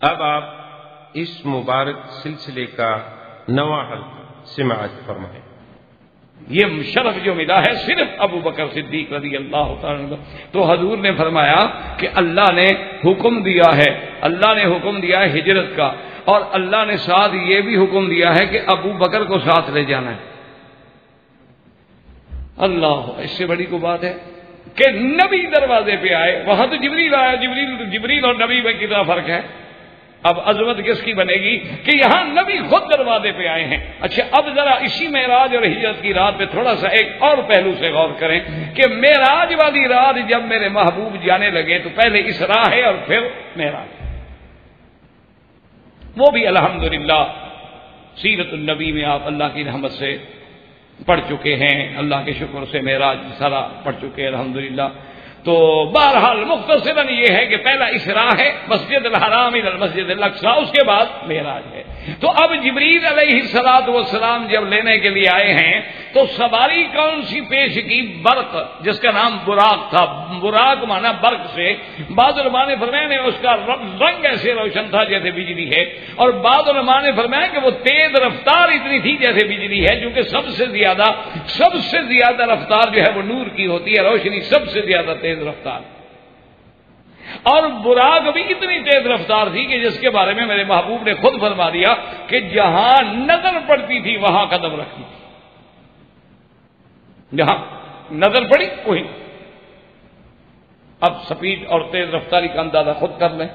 اب آپ اس مبارک سلسلے کا نواں حلقہ سماعت فرمائیں۔ یہ شرف جو ملا ہے صرف ابو بکر صدیق رضی اللہ تعالیٰ عنہ۔ تو حضور نے فرمایا کہ اللہ نے حکم دیا ہے، اللہ نے حکم دیا ہے ہجرت کا، اور اللہ نے ساتھ یہ بھی حکم دیا ہے کہ ابو بکر کو ساتھ لے جانا ہے۔ اللہ، اس سے بڑی کو بات ہے کہ نبی دروازے پہ آئے، وہاں تو جبریل آیا، جبریل اور نبی میں کتنا فرق ہے۔ اب عظمت کس کی بنے گی کہ یہاں نبی خود دروازے پہ آئے ہیں۔ اچھا، اب ذرا اسی معراج اور ہجرت کی رات پہ تھوڑا سا ایک اور پہلو سے غور کریں کہ معراج والی رات جب میرے محبوب جانے لگے تو پہلے اسراء ہے اور پھر معراج، وہ بھی الحمدللہ سیرت النبی میں آپ اللہ کی رحمت سے پڑھ چکے ہیں، اللہ کے شکر سے معراج سارا پڑھ چکے ہیں الحمدللہ۔ تو بہرحال مختصراً یہ ہے کہ پہلا اسراء ہے مسجد الحرام الی المسجد الاقصی، اس کے بعد معراج ہے۔ تو اب جبریل علیہ السلام جب لینے کے لیے آئے ہیں تو سواری کون سی پیش کی؟ برق، جس کا نام براق تھا۔ براق مانا برق سے، بعض علماء نے فرمایا نے اس کا رنگ ایسے روشن تھا جیسے بجلی ہے، اور بعض علماء نے فرمایا کہ وہ تیز رفتار اتنی تھی جیسے بجلی ہے، کیونکہ سب سے زیادہ رفتار جو ہے وہ نور کی ہوتی ہے، روشنی سب سے زیادہ تیز رفتار، اور براق بھی اتنی تیز رفتار تھی کہ جس کے بارے میں میرے محبوب نے خود فرما دیا کہ جہاں نظر پڑتی تھی وہاں قدم رکھتی تھی، جہاں نظر پڑی وہی۔ اب سپیڈ اور تیز رفتاری کا اندازہ خود کر لیں۔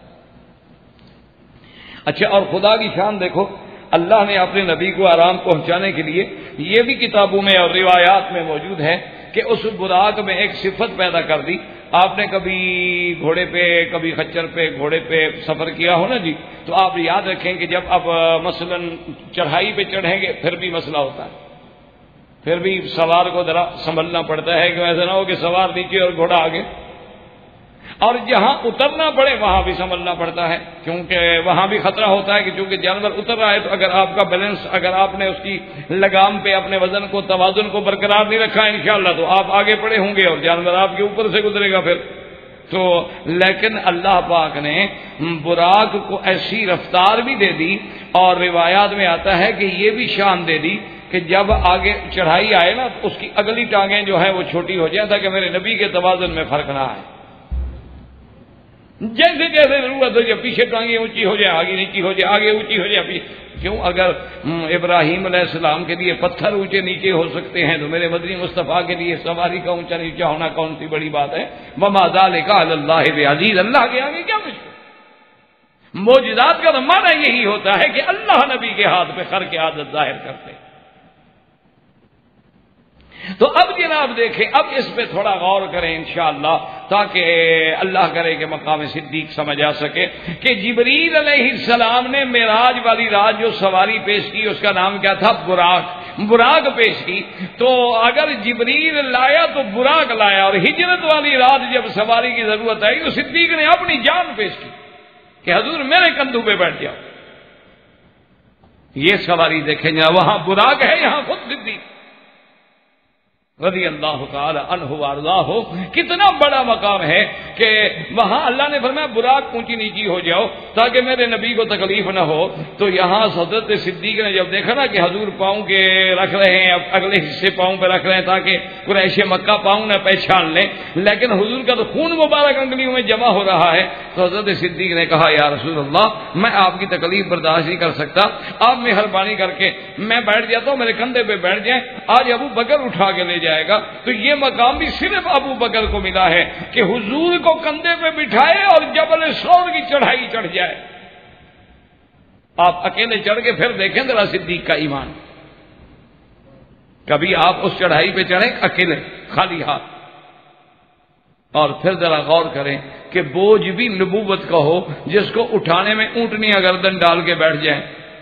اچھا، اور خدا کی شان دیکھو، اللہ نے اپنے نبی کو آرام پہنچانے کے لیے یہ بھی کتابوں میں اور روایات میں موجود ہے کہ اس براق میں ایک صفت پیدا کر دی۔ آپ نے کبھی گھوڑے پہ، کبھی خچر پہ، گھوڑے پہ سفر کیا ہو نا جی، تو آپ یاد رکھیں کہ جب آپ مثلا چڑھائی پہ چڑھیں گے پھر بھی مسئلہ ہوتا ہے، پھر بھی سوار کو ذرا سنبھلنا پڑتا ہے کہ ایسا نہ ہو کہ سوار نیچے اور گھوڑا آگے، اور جہاں اترنا پڑے وہاں بھی سنبھلنا پڑتا ہے، کیونکہ وہاں بھی خطرہ ہوتا ہے کہ چونکہ جانور اتر رہا ہے تو اگر آپ کا بیلنس، اگر آپ نے اس کی لگام پہ اپنے وزن کو، توازن کو برقرار نہیں رکھا انشاءاللہ تو آپ آگے پڑے ہوں گے اور جانور آپ کے اوپر سے گزرے گا پھر تو۔ لیکن اللہ پاک نے براق کو ایسی رفتار بھی دے دی، اور روایات میں آتا ہے کہ یہ بھی شان دے دی کہ جب آگے چڑھائی آئے نا تو اس کی اگلی ٹانگیں جو ہے وہ چھوٹی ہو جائیں تاکہ میرے نبی کے توازن میں فرق نہ آئے، جیسے جیسے ضرورت ہو جائے پیچھے ٹانگیں اونچی ہو جائے، آگے نیچی ہو جائے، آگے اونچی ہو جائے پیچھے۔ کیوں؟ اگر ابراہیم علیہ السلام کے لیے پتھر اونچے نیچے ہو سکتے ہیں تو میرے مدنی مصطفیٰ کے لیے سواری کا اونچا نیچا ہونا کون سی بڑی بات ہے؟ وما ذلک علی اللہ بعزیز، اللہ کے آگے کیا مشکل؟ معجزات کا تو معنی یہی ہوتا ہے کہ اللہ نبی کے ہاتھ پہ خر کے عادت ظاہر کرتے۔ تو اب جناب دیکھیں، اب اس پہ تھوڑا غور کریں انشاءاللہ تاکہ اللہ کرے کہ مقام صدیق سمجھ آ سکے کہ جبریل علیہ السلام نے معراج والی رات جو سواری پیش کی اس کا نام کیا تھا؟ براق پیش کی۔ تو اگر جبریل لایا تو براق لایا، اور ہجرت والی رات جب سواری کی ضرورت آئی تو صدیق نے اپنی جان پیش کی کہ حضور میرے کندھوں پہ بیٹھ جاؤ۔ یہ سواری دیکھیں جا، وہاں براق ہے، یہاں خود صدیق رضی اللہ تعالی عنہ وارضاہ۔ کتنا بڑا مقام ہے کہ وہاں اللہ نے فرمایا براق اونچی نیچی ہو جاؤ تاکہ میرے نبی کو تکلیف نہ ہو۔ تو یہاں حضرت صدیق نے جب دیکھا نا کہ حضور پاؤں کے رکھ رہے ہیں، اب اگلے حصے پاؤں پہ رکھ رہے ہیں تاکہ قریش مکہ پاؤں نہ پہچان لیں، لیکن حضور کا تو خون مبارک انگلیوں میں جمع ہو رہا ہے، تو حضرت صدیق نے کہا یا رسول اللہ میں آپ کی تکلیف برداشت نہیں کر سکتا، آپ مہربانی کر کے میں بیٹھ جاتا ہوں، میرے کندھے پہ بیٹھ جائیں، آج ابو بکر اٹھا کے لے جائے گا۔ تو یہ مقام بھی صرف ابو بکر کو ملا ہے کہ حضور کو کندھے پہ بٹھائے اور جبل ثور کی چڑھائی چڑھ جائے۔ آپ اکیلے چڑھ کے پھر دیکھیں ذرا صدیق کا ایمان، کبھی آپ اس چڑھائی پہ چڑھیں اکیلے خالی ہاتھ، اور پھر ذرا غور کریں کہ بوجھ بھی نبوت کا ہو جس کو اٹھانے میں اونٹنیاں گردن ڈال کے بیٹھ جائیں،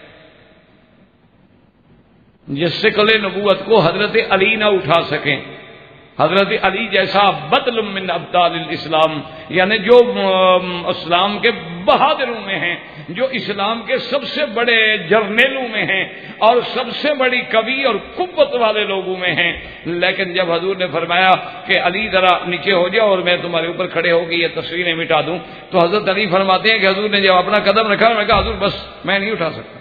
جس سے کلے نبوت کو حضرت علی نہ اٹھا سکیں، حضرت علی جیسا بطل من ابطال الاسلام، یعنی جو اسلام کے بہادروں میں ہیں، جو اسلام کے سب سے بڑے جرنیلوں میں ہیں اور سب سے بڑی قوی اور قوت والے لوگوں میں ہیں۔ لیکن جب حضور نے فرمایا کہ علی ذرا نیچے ہو جاؤ اور میں تمہارے اوپر کھڑے ہو کے یہ تصویریں مٹا دوں، تو حضرت علی فرماتے ہیں کہ حضور نے جب اپنا قدم رکھا، میں کہا حضور بس میں نہیں اٹھا سکتا۔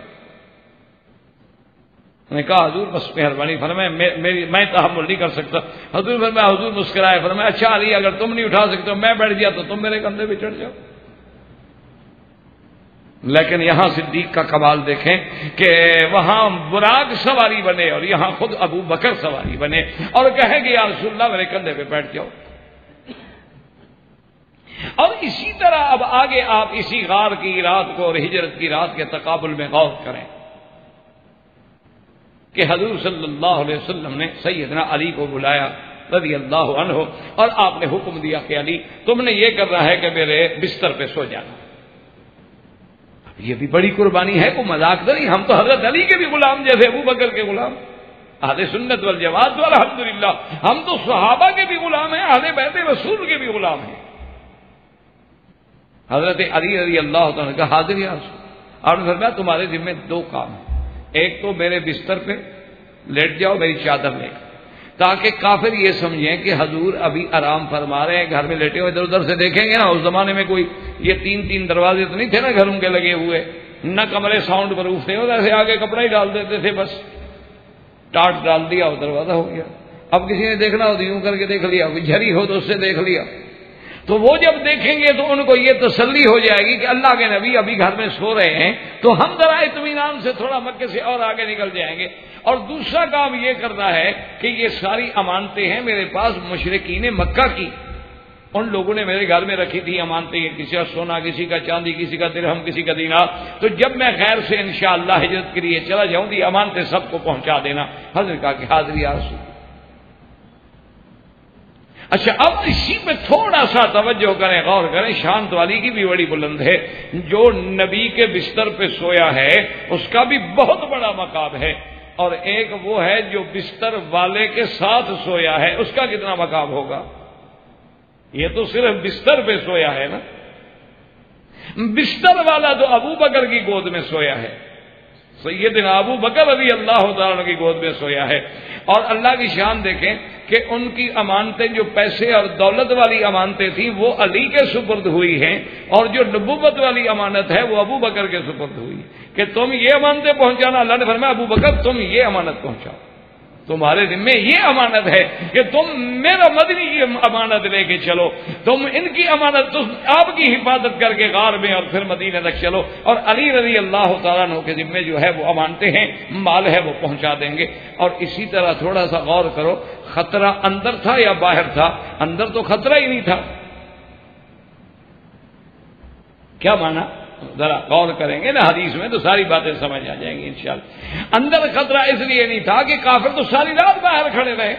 میں نے کہا حضور بس مہربانی فرمائے، میں تحمل نہیں کر سکتا۔ حضور فرمایا، حضور مسکرائے، فرمایا اچھا علی اگر تم نہیں اٹھا سکتے میں بیٹھ گیا تو تم میرے کندھے پہ چڑھ جاؤ۔ لیکن یہاں صدیق کا کمال دیکھیں کہ وہاں براق سواری بنے اور یہاں خود ابو بکر سواری بنے اور کہے کہ یا رسول اللہ میرے کندھے پہ بیٹھ جاؤ۔ اور اسی طرح اب آگے آپ اسی غار کی رات کو اور ہجرت کی رات کے تقابل میں غور کریں کہ حضور صلی اللہ علیہ وسلم نے سیدنا علی کو بلایا رضی اللہ عنہ اور آپ نے حکم دیا کہ علی تم نے یہ کرنا ہے کہ میرے بستر پہ سو جانا۔ یہ بھی بڑی قربانی ہے، کوئی مذاق نہیں، ہم تو حضرت علی کے بھی غلام جیسے ابو بکر کے غلام، اہل سنت والجماعت تو الحمدللہ ہم تو صحابہ کے بھی غلام ہیں، اہل بیت رسول کے بھی غلام ہیں۔ حضرت علی رضی اللہ تعالیٰ کا حاضر یا رسول، آپ نے فرمایا تمہارے ذمہ دو کام ہیں، ایک تو میرے بستر پہ لیٹ جاؤ میری چادر لے کر، تاکہ کافر یہ سمجھیں کہ حضور ابھی آرام فرما رہے ہیں، گھر میں لیٹے ہوئے ادھر ادھر سے دیکھیں گے نا۔ اس زمانے میں کوئی یہ تین دروازے تو نہیں تھے نا گھروں کے لگے ہوئے، نہ کمرے ساؤنڈ پروف تھے، اور ایسے آگے کپڑا ہی ڈال دیتے تھے، بس ٹاٹ ڈال دیا اور دروازہ ہو گیا۔ اب کسی نے دیکھنا ہو تو یوں کر کے دیکھ لیا، کوئی جھری ہو تو اس سے دیکھ لیا، تو وہ جب دیکھیں گے تو ان کو یہ تسلی ہو جائے گی کہ اللہ کے نبی ابھی گھر میں سو رہے ہیں، تو ہم ذرا اطمینان سے تھوڑا مکے سے اور آگے نکل جائیں گے۔ اور دوسرا کام یہ کرنا ہے کہ یہ ساری امانتیں ہیں میرے پاس مشرکین مکہ کی، ان لوگوں نے میرے گھر میں رکھی تھی امانتیں، کسی کا سونا، کسی کا چاندی، کسی کا درہم، کسی کا دینار، تو جب میں غیر سے انشاءاللہ ہجرت کے لیے چلا جاؤں گی امانتیں سب کو پہنچا دینا۔ حضرت کہا کہ حاضر یا رسول۔ اچھا اب اسی پہ تھوڑا سا توجہ کریں، غور کریں، شان تو علی کی بھی بڑی بلند ہے، جو نبی کے بستر پہ سویا ہے اس کا بھی بہت بڑا مقام ہے، اور ایک وہ ہے جو بستر والے کے ساتھ سویا ہے، اس کا کتنا مقام ہوگا؟ یہ تو صرف بستر پہ سویا ہے نا، بستر والا تو ابو بکر کی گود میں سویا ہے، سیدنا ابو بکر رضی اللہ تعالیٰ عنہ کی گود میں سویا ہے۔ اور اللہ کی شان دیکھیں کہ ان کی امانتیں جو پیسے اور دولت والی امانتیں تھیں وہ علی کے سپرد ہوئی ہیں، اور جو نبوت والی امانت ہے وہ ابو بکر کے سپرد ہوئی کہ تم یہ امانتیں پہنچانا۔ اللہ نے فرمایا ابو بکر تم یہ امانت پہنچاؤ، تمہارے ذمہ یہ امانت ہے کہ تم میرا مدنی کی امانت لے کے چلو، تم ان کی امانت تم آپ کی حفاظت کر کے غار میں اور پھر مدینہ تک چلو، اور علی رضی اللہ تعالیٰ عنہ کے ذمہ جو ہے وہ امانتیں ہیں، مال ہے وہ پہنچا دیں گے۔ اور اسی طرح تھوڑا سا غور کرو، خطرہ اندر تھا یا باہر تھا؟ اندر تو خطرہ ہی نہیں تھا، کیا مانا؟ ذرا غور کریں گے نا حدیث میں تو ساری باتیں سمجھ آ جائیں گی انشاءاللہ۔ اندر خطرہ اس لیے نہیں تھا کہ کافر تو ساری رات باہر کھڑے رہے،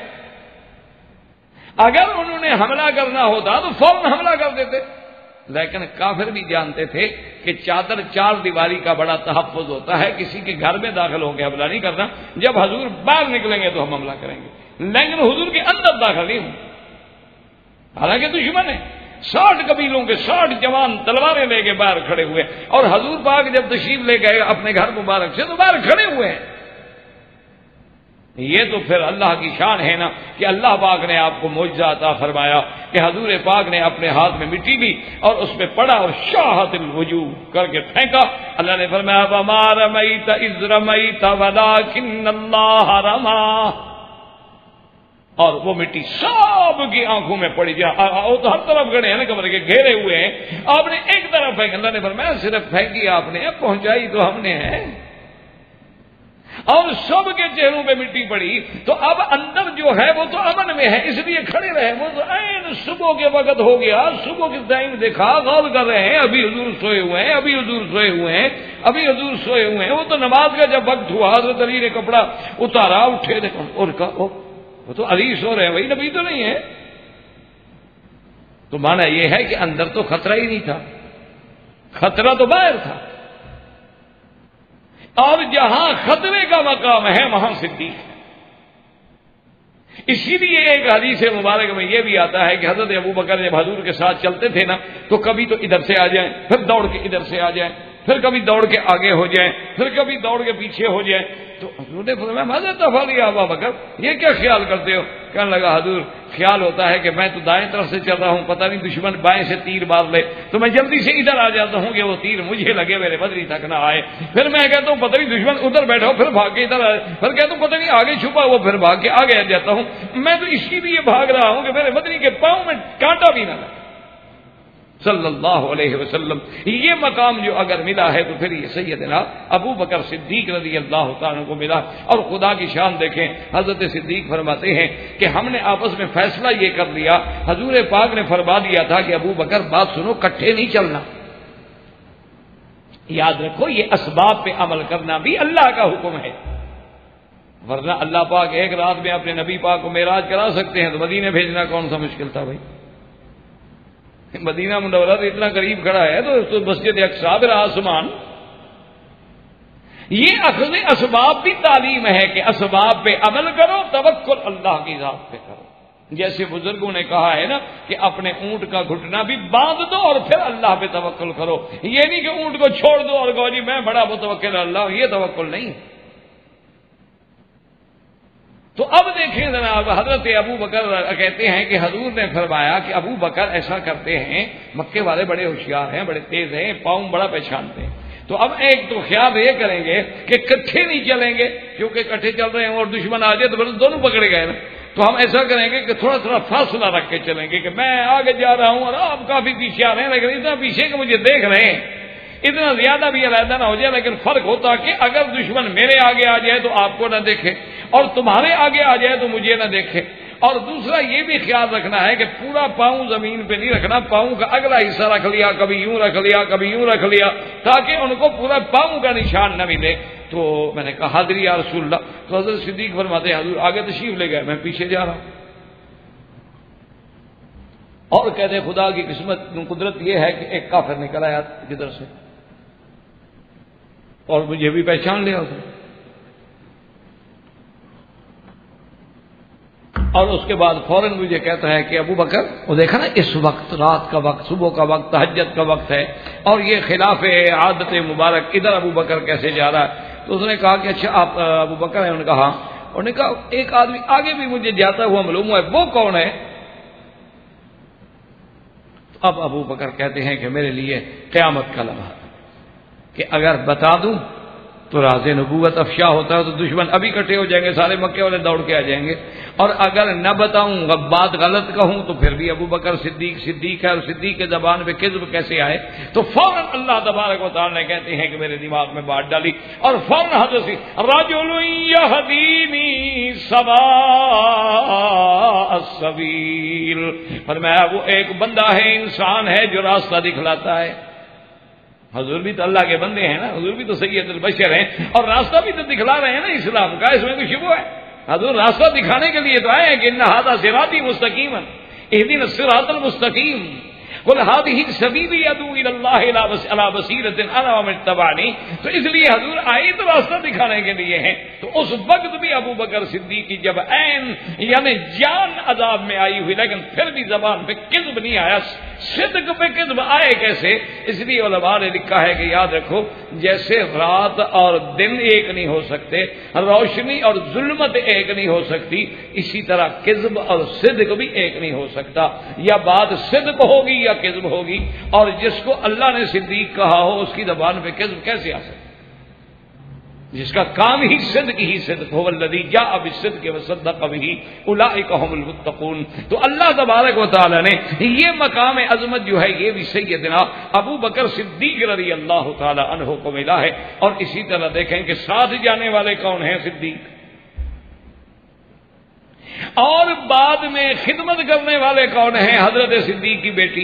اگر انہوں نے حملہ کرنا ہوتا تو فوراً حملہ کر دیتے، لیکن کافر بھی جانتے تھے کہ چادر چار دیواری کا بڑا تحفظ ہوتا ہے، کسی کے گھر میں داخل ہو کے حملہ نہیں کرنا، جب حضور باہر نکلیں گے تو ہم حملہ کریں گے، لیکن حضور کے اندر داخل نہیں ہوں۔ حالانکہ دشمن ہے، 60 قبیلوں کے 60 جوان تلواریں لے کے باہر کھڑے ہوئے، اور حضور پاک جب تشریف لے گئے اپنے گھر مبارک سے تو باہر کھڑے ہوئے ہیں۔ یہ تو پھر اللہ کی شان ہے نا کہ اللہ پاک نے آپ کو معجزہ عطا فرمایا کہ حضور پاک نے اپنے ہاتھ میں مٹی لی اور اس میں پڑا اور شاہت الوجوہ کر کے پھینکا۔ اللہ نے فرمایا وما رمیت اذ رمیت ولکن اللہ رمی، اور وہ مٹی سب کی آنکھوں میں پڑی جائے، وہ تو ہر طرف گڑے ہیں نا، کمرے کے گھیرے ہوئے ہیں، آپ نے ایک طرف پھینک، اللہ نے فرمایا صرف پھینکی آپ نے، پہنچائی تو ہم نے ہے، اور سب کے چہروں پہ مٹی پڑی۔ تو اب اندر جو ہے وہ تو امن میں ہے، اس لیے کھڑے رہے۔ وہ تو عین صبح کے وقت ہو گیا، صبح کے ٹائم دیکھا، غور کر رہے ہیں، ابھی حضور سوئے ہوئے ہیں، ابھی حضور سوئے ہوئے ہیں، ابھی حضور سوئے ہوئے ہیں۔ وہ تو نماز کا جب وقت ہوا حضرت علی نے کپڑا اتارا، اٹھے دیکھو اور کہا وہ تو علی سو رہے ہیں، وہی نبی تو نہیں ہے۔ تو مانا یہ ہے کہ اندر تو خطرہ ہی نہیں تھا، خطرہ تو باہر تھا، اور جہاں خطرے کا مقام ہے وہاں صدیق ہے۔ اسی لیے ایک حدیث مبارک میں یہ بھی آتا ہے کہ حضرت ابو بکر جب حضور کے ساتھ چلتے تھے نا تو کبھی تو ادھر سے آ جائیں، پھر دوڑ کے ادھر سے آ جائیں، پھر کبھی دوڑ کے آگے ہو جائیں، پھر کبھی دوڑ کے پیچھے ہو جائیں. تو حضور نے فرمایا ماذا تفعل یا ابا بکر، یہ کیا خیال کرتے ہو؟ کہنے لگا حضور خیال ہوتا ہے کہ میں تو دائیں طرف سے چل رہا ہوں، پتہ نہیں دشمن بائیں سے تیر مار لے تو میں جلدی سے ادھر آ جاتا ہوں کہ وہ تیر مجھے لگے، میرے بدری تک نہ آئے. پھر میں کہتا ہوں پتہ نہیں دشمن ادھر بیٹھا ہو، پھر بھاگ کے ادھر آئے، پھر کہتا ہوں پتہ نہیں آگے چھپا ہوا، پھر بھاگ کے آگے جاتا ہوں. میں تو اسی لیے بھاگ رہا ہوں کہ میرے بدری کے پاؤں میں کانٹا بھی نہ لگے صلی اللہ علیہ وسلم. یہ مقام جو اگر ملا ہے تو پھر یہ سیدنا ابو بکر صدیق رضی اللہ تعالیٰ کو ملا. اور خدا کی شان دیکھیں، حضرت صدیق فرماتے ہیں کہ ہم نے آپس میں فیصلہ یہ کر لیا، حضور پاک نے فرما دیا تھا کہ ابو بکر بات سنو، کٹھے نہیں چلنا. یاد رکھو یہ اسباب پہ عمل کرنا بھی اللہ کا حکم ہے، ورنہ اللہ پاک ایک رات میں اپنے نبی پاک کو معراج کرا سکتے ہیں تو مدینے بھیجنا کون سا مشکل تھا بھائی. مدینہ منورہ تو اتنا قریب کھڑا ہے تو مسجد اقصیٰ بر آسمان. یہ اخذ اسباب بھی تعلیم ہے کہ اسباب پہ عمل کرو، توکل اللہ کی ذات پہ کرو. جیسے بزرگوں نے کہا ہے نا کہ اپنے اونٹ کا گھٹنا بھی باندھ دو اور پھر اللہ پہ توکل کرو. یہ نہیں کہ اونٹ کو چھوڑ دو اور کہو جی میں بڑا متوکل اللہ، یہ توکل نہیں. تو اب دیکھیں جناب، حضرت ابو بکر کہتے ہیں کہ حضور نے فرمایا کہ ابو بکر ایسا کرتے ہیں، مکے والے بڑے ہوشیار ہیں، بڑے تیز ہیں، پاؤں بڑا پہچانتے ہیں. تو اب ایک تو خیال یہ کریں گے کہ کٹھے نہیں چلیں گے، کیونکہ کٹھے چل رہے ہیں اور دشمن آ جائے تو پھر دونوں پکڑے گئے نا. تو ہم ایسا کریں گے کہ تھوڑا تھوڑا فاصلہ رکھ کے چلیں گے کہ میں آگے جا رہا ہوں اور آپ کافی پیچھے آ رہے ہیں، لیکن اتنا پیچھے کہ مجھے دیکھ رہے ہیں، اتنا زیادہ بھی علیحدہ نہ ہو جائے. لیکن فرق ہوتا کہ اگر دشمن میرے آگے آ جائے تو آپ کو نہ دیکھے اور تمہارے آگے آ جائے تو مجھے نہ دیکھے. اور دوسرا یہ بھی خیال رکھنا ہے کہ پورا پاؤں زمین پہ نہیں رکھنا، پاؤں کا اگلا حصہ رکھ لیا، کبھی یوں رکھ لیا، کبھی یوں رکھ لیا، تاکہ ان کو پورا پاؤں کا نشان نہ ملے. تو میں نے کہا حاضری یا رسول اللہ. تو حضرت صدیق فرماتے ہیں حضور آگے تشریف لے گئے، میں پیچھے جا رہا ہوں. اور کہتے خدا کی قسمت قدرت یہ ہے کہ ایک کافر نکل آیا جدھر سے اور مجھے بھی پہچان لیا اسے. اور اس کے بعد فوراً مجھے کہتا ہے کہ ابو بکر، وہ دیکھا نا اس وقت رات کا وقت، صبح کا وقت، تہجد کا وقت ہے اور یہ خلاف عادت مبارک، ادھر ابو بکر کیسے جا رہا ہے؟ تو اس نے کہا کہ اچھا آپ ابو بکر ہیں؟ انہوں نے کہا ہاں. انہوں نے کہا ایک آدمی آگے بھی مجھے جاتا ہوا معلوم ہوا ہے، وہ کون ہے؟ اب ابو بکر کہتے ہیں کہ میرے لیے قیامت کا لمحہ کہ اگر بتا دوں تو راز نبوت افشا ہوتا ہے تو دشمن ابھی اکٹھے ہو جائیں گے، سارے مکے والے دوڑ کے آ جائیں گے. اور اگر نہ بتاؤں، بات غلط کہوں تو پھر بھی ابو بکر صدیق ہے، اور صدیق کے زبان پہ کذب کیسے آئے؟ تو فوراً اللہ تبارک و تعالیٰ نے کہتے ہیں کہ میرے دماغ میں بات ڈالی اور فوراً حضرت رجل یہدینی سواء السبیل، فرمایا وہ ایک بندہ ہے، انسان ہے جو راستہ دکھلاتا ہے. حضور بھی تو اللہ کے بندے ہیں نا، حضور بھی تو سید البشر ہیں اور راستہ بھی تو دکھلا رہے ہیں نا اسلام کا، اس میں کوئی شبہ ہے؟ حضور راستہ دکھانے کے لیے تو آئے ہیں کہ ان ھذا صراطی مستقیما اهدنا الصراط المستقیم قل هذه سبیلی ادعو الی اللہ علی بصیرۃ انا ومن اتبعنی. تو اس لیے حضور آئے تو راستہ دکھانے کے لیے ہیں. تو اس وقت بھی ابو بکر صدیق کی جب عین یعنی جان عذاب میں آئی ہوئی لیکن پھر بھی زبان پہ کذب نہیں آیا، صدق پہ کذب آئے کیسے؟ اس لیے علماء نے لکھا ہے کہ یاد رکھو جیسے رات اور دن ایک نہیں ہو سکتے، روشنی اور ظلمت ایک نہیں ہو سکتی، اسی طرح کذب اور صدق بھی ایک نہیں ہو سکتا. یا بات صدق ہوگی یا کذب ہوگی، اور جس کو اللہ نے صدیق کہا ہو اس کی زبان پہ کذب کیسے آ سکتا؟ جس کا کام ہی صدق ہی صدق ہو، الذی جاء بالصدق وصدق بہ اولئک هم المتقون. تو اللہ تبارک و تعالی نے یہ مقام عظمت جو ہے یہ بھی سیدنا ابو بکر صدیق رضی اللہ تعالی عنہ کو ملا ہے. اور اسی طرح دیکھیں کہ ساتھ جانے والے کون ہیں؟ صدیق. اور بعد میں خدمت کرنے والے کون ہیں؟ حضرت صدیق کی بیٹی.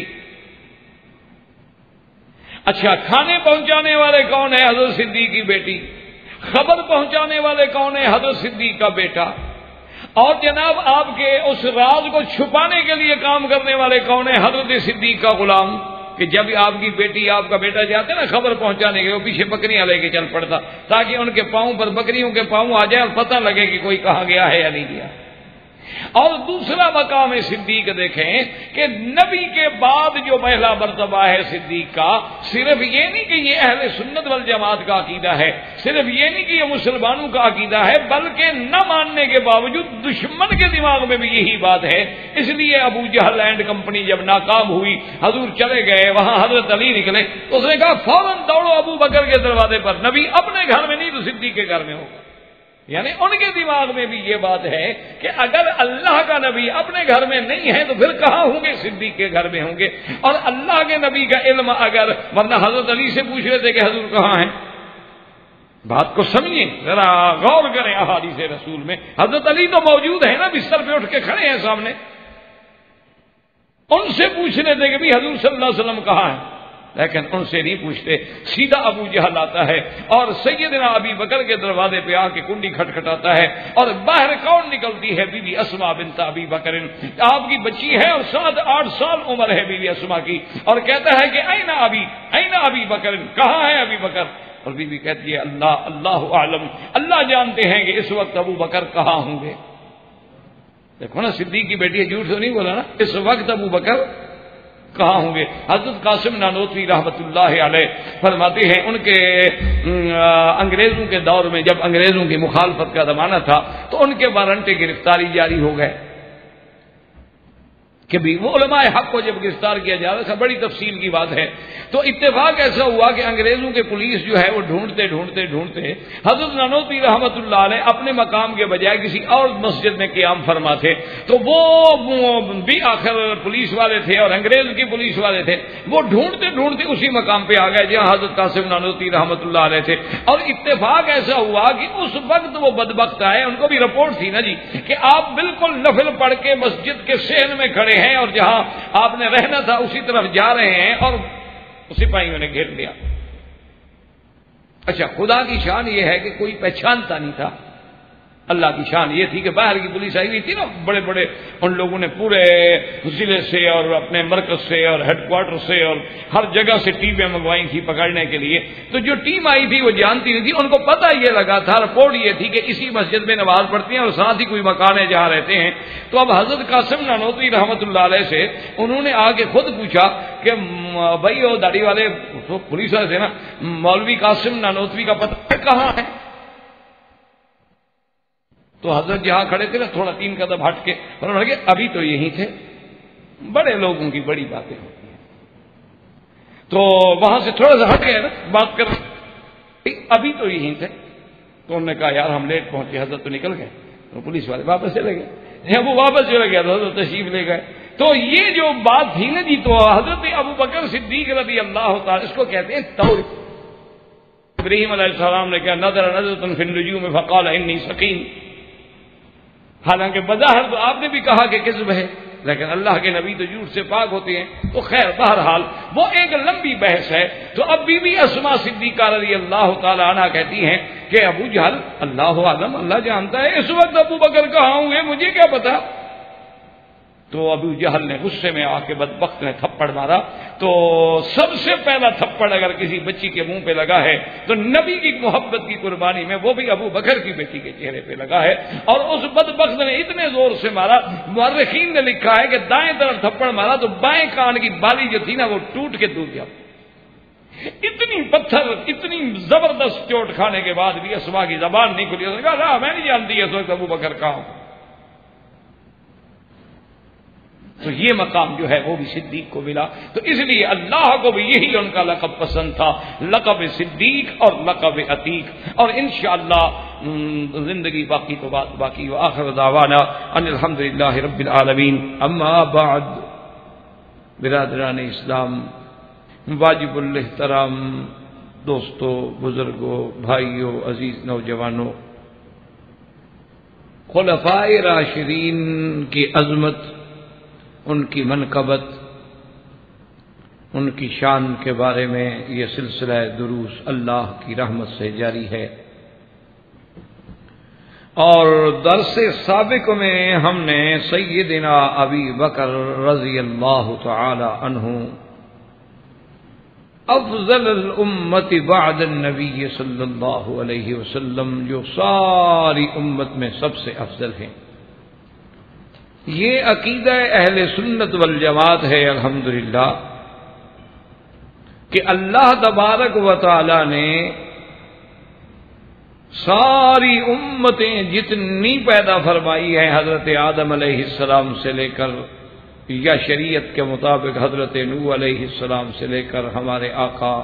اچھا کھانے پہنچانے والے کون ہیں؟ حضرت صدیق کی بیٹی. خبر پہنچانے والے کون ہیں؟ حضرت صدیق کا بیٹا. اور جناب آپ کے اس راز کو چھپانے کے لیے کام کرنے والے کون ہیں؟ حضرت صدیق کا غلام. کہ جب آپ کی بیٹی آپ کا بیٹا جاتے نا خبر پہنچانے کے، وہ پیچھے بکریاں لے کے چل پڑتا تاکہ ان کے پاؤں پر بکریوں کے پاؤں آ جائے اور پتہ لگے کہ کوئی کہاں گیا ہے یا نہیں گیا. اور دوسرا مقام صدیق دیکھیں کہ نبی کے بعد جو پہلا مرتبہ ہے صدیق کا، صرف یہ نہیں کہ یہ اہل سنت والجماعت کا عقیدہ ہے، صرف یہ نہیں کہ یہ مسلمانوں کا عقیدہ ہے، بلکہ نہ ماننے کے باوجود دشمن کے دماغ میں بھی یہی بات ہے۔ اس لیے ابو جہل اینڈ کمپنی جب ناکام ہوئی، حضور چلے گئے، وہاں حضرت علی نکلے تو اس نے کہا فوراً دوڑو ابو بکر کے دروازے پر، نبی اپنے گھر میں نہیں تو صدیق کے گھر میں ہوگا۔ یعنی ان کے دماغ میں بھی یہ بات ہے کہ اگر اللہ کا نبی اپنے گھر میں نہیں ہے تو پھر کہاں ہوں گے؟ صدیق کے گھر میں ہوں گے۔ اور اللہ کے نبی کا علم اگر، ورنہ حضرت علی سے پوچھ رہے تھے کہ حضور کہاں ہیں؟ بات کو سمجھیں، ذرا غور کریں احادیث رسول میں، حضرت علی تو موجود ہے نا، بستر پہ اٹھ کے کھڑے ہیں سامنے، ان سے پوچھ رہے تھے کہ بھی حضور صلی اللہ علیہ وسلم کہاں ہیں، لیکن ان سے نہیں پوچھتے، سیدھا ابو جہل آتا ہے اور سیدنا ابی بکر کے دروازے پہ آ کے کنڈی کھٹکھٹاتا ہے، اور باہر کون نکلتی ہے؟ بی بی اسما بنت ابی بکر، آپ کی بچی ہے اور 7-8 سال عمر ہے بی بی اسما کی، اور کہتا ہے کہ این ابی بکر، کہاں ہے ابی بکر؟ اور بی بی کہتی ہے اللہ اعلم، اللہ جانتے ہیں کہ اس وقت ابو بکر کہاں ہوں گے۔ دیکھو نا، صدیق کی بیٹی ہے، جھوٹ تو نہیں بولا نا، اس وقت ابو بکر کہاں ہوں گے؟ حضرت قاسم نانوتوی رحمۃ اللہ علیہ فرماتے ہیں ان کے انگریزوں کے دور میں جب انگریزوں کی مخالفت کا زمانہ تھا تو ان کے وارنٹ گرفتاری جاری ہو گئے کہ بھی وہ علماء حق کو جب گرفتار کیا جا رہا تھا، بڑی تفصیل کی بات ہے، تو اتفاق ایسا ہوا کہ انگریزوں کے پولیس جو ہے وہ ڈھونڈتے حضرت نانوتوی رحمۃ اللہ علیہ اپنے مقام کے بجائے کسی اور مسجد میں قیام فرما تھے، تو وہ بھی آخر پولیس والے تھے اور انگریز کی پولیس والے تھے، وہ ڈھونڈتے اسی مقام پہ آ گئے جہاں حضرت قاسم نانوتوی رحمۃ اللہ علیہ تھے، اور اتفاق ایسا ہوا کہ اس وقت وہ بدبخت آئے، ان کو بھی رپورٹ تھی نا جی کہ آپ بالکل نفل پڑھ کے مسجد کے صحن میں کھڑے ہیں اور جہاں آپ نے رہنا تھا اسی طرف جا رہے ہیں، اور سپاہیوں نے گھیر لیا۔ اچھا، خدا کی شان یہ ہے کہ کوئی پہچانتا نہیں تھا، اللہ کی شان یہ تھی کہ باہر کی پولیس آئی ہوئی تھی نا، بڑے بڑے ان لوگوں نے پورے ضلع سے اور اپنے مرکز سے اور ہیڈ کوارٹر سے اور ہر جگہ سے ٹیمیں منگوائی تھی پکڑنے کے لیے، تو جو ٹیم آئی تھی وہ جانتی نہیں تھی، ان کو پتہ یہ لگا تھا، رپورٹ یہ تھی کہ اسی مسجد میں نماز پڑھتی ہیں اور ساتھ ہی کوئی مکان ہے جہاں رہتے ہیں۔ تو اب حضرت قاسم نانوتوی رحمۃ اللہ علیہ سے انہوں نے آ کے خود پوچھا کہ بھائی وہ داڑھی والے پولیس والے تھے نا، مولوی قاسم نانوتوی کا پتہ کہاں ہے؟ تو حضرت جہاں کھڑے تھے نا تھوڑا 3 قدم ہٹ کے انہوں نے کہا ابھی تو یہی تھے، بڑے لوگوں کی بڑی باتیں ہوتی ہیں، تو وہاں سے تھوڑا سا ہٹ گئے نا بات کر، ابھی تو یہی تھے۔ تو انہوں نے کہا یار ہم لیٹ پہنچے، حضرت تو نکل گئے، تو پولیس والے واپس چلے گئے، جب وہ واپس چلے گیا تو حضرت تشریف لے گئے۔ تو یہ جو بات تھی نا جی، تو حضرت ابو بکر صدیق رضی اللہ تعالی، اس کو کہتے ہیں توری۔ ابراہیم علیہ السلام نے کہا نظرۃ فی النجوم فقال انی سقیم، حالانکہ بظاہر تو آپ نے بھی کہا کہ کذب ہے، لیکن اللہ کے نبی تو جھوٹ سے پاک ہوتے ہیں۔ تو خیر بہرحال وہ ایک لمبی بحث ہے۔ تو اب بی بی اسما صدیقہ رضی اللہ تعالی عنہ کہتی ہیں کہ ابو جہل اللہ عالم، اللہ جانتا ہے اس وقت ابو بکر کہاں ہوں گے، مجھے کیا پتا۔ تو ابو جہل نے غصے میں آ کے بدبخت نے تھپڑ مارا۔ تو سب سے پہلا تھپڑ اگر کسی بچی کے منہ پہ لگا ہے تو نبی کی محبت کی قربانی میں وہ بھی ابو بکر کی بیٹی کے چہرے پہ لگا ہے، اور اس بدبخت نے اتنے زور سے مارا، مورخین نے لکھا ہے کہ دائیں طرف تھپڑ مارا تو بائیں کان کی بالی جو تھی نا وہ ٹوٹ کے ٹوٹ گیا۔ اتنی پتھر، اتنی زبردست چوٹ کھانے کے بعد بھی اسما کی زبان نہیں کھلی، اس نے کہا میں نہیں جانتی اس وقت ابو بکر کہاں۔ تو یہ مقام جو ہے وہ بھی صدیق کو ملا۔ تو اس لیے اللہ کو بھی یہی ان کا لقب پسند تھا، لقب صدیق اور لقب عتیق۔ اور انشاءاللہ زندگی باقی تو بات باقی۔ وآخر دعوانا ان الحمدللہ رب العالمین۔ اما بعد، برادران اسلام، واجب الاحترام دوستو، بزرگوں، بھائیوں، عزیز نوجوانوں، خلفائے راشدین کی عظمت، ان کی منقبت، ان کی شان کے بارے میں یہ سلسلہ دروس اللہ کی رحمت سے جاری ہے۔ اور درس سابق میں ہم نے سیدنا ابی بکر رضی اللہ تعالی عنہ افضل الامت بعد النبی صلی اللہ علیہ وسلم، جو ساری امت میں سب سے افضل ہیں، یہ عقیدہ اہل سنت والجماعت ہے الحمدللہ کہ اللہ تبارک و تعالی نے ساری امتیں جتنی پیدا فرمائی ہیں حضرت آدم علیہ السلام سے لے کر یا شریعت کے مطابق حضرت نوح علیہ السلام سے لے کر ہمارے آقا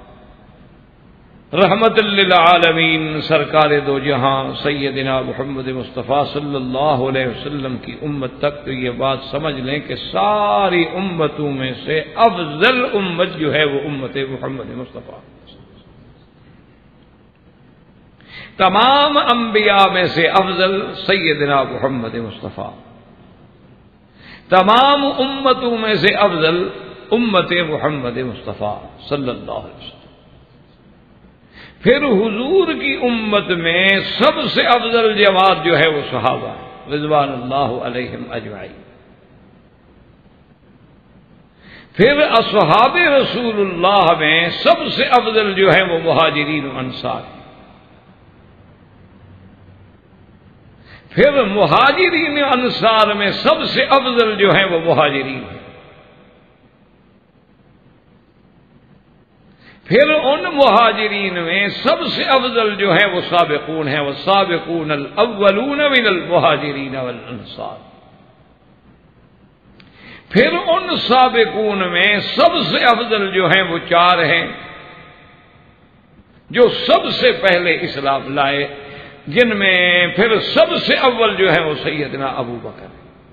رحمت للعالمین سرکار دو جہاں سیدنا محمد مصطفیٰ صلی اللہ علیہ وسلم کی امت تک تو یہ بات سمجھ لیں کہ ساری امتوں میں سے افضل امت جو ہے وہ امت محمد مصطفیٰ. تمام انبیاء میں سے افضل سیدنا محمد مصطفیٰ، تمام امتوں میں سے افضل امت محمد مصطفیٰ صلی اللہ علیہ وسلم. پھر حضور کی امت میں سب سے افضل جماعت جو ہے وہ صحابہ رضوان اللہ علیہم اجمعین. پھر اصحاب رسول اللہ میں سب سے افضل جو ہے وہ مہاجرین و انصار. پھر مہاجرین و انصار میں سب سے افضل جو ہے وہ مہاجرین ہیں. پھر ان مہاجرین میں سب سے افضل جو ہے وہ سابقون ہیں، والسابقون الاولون من المہاجرین والانصار. پھر ان سابقون میں سب سے افضل جو ہیں وہ چار ہیں جو سب سے پہلے اسلام لائے، جن میں پھر سب سے اول جو ہے وہ سیدنا ابو بکر.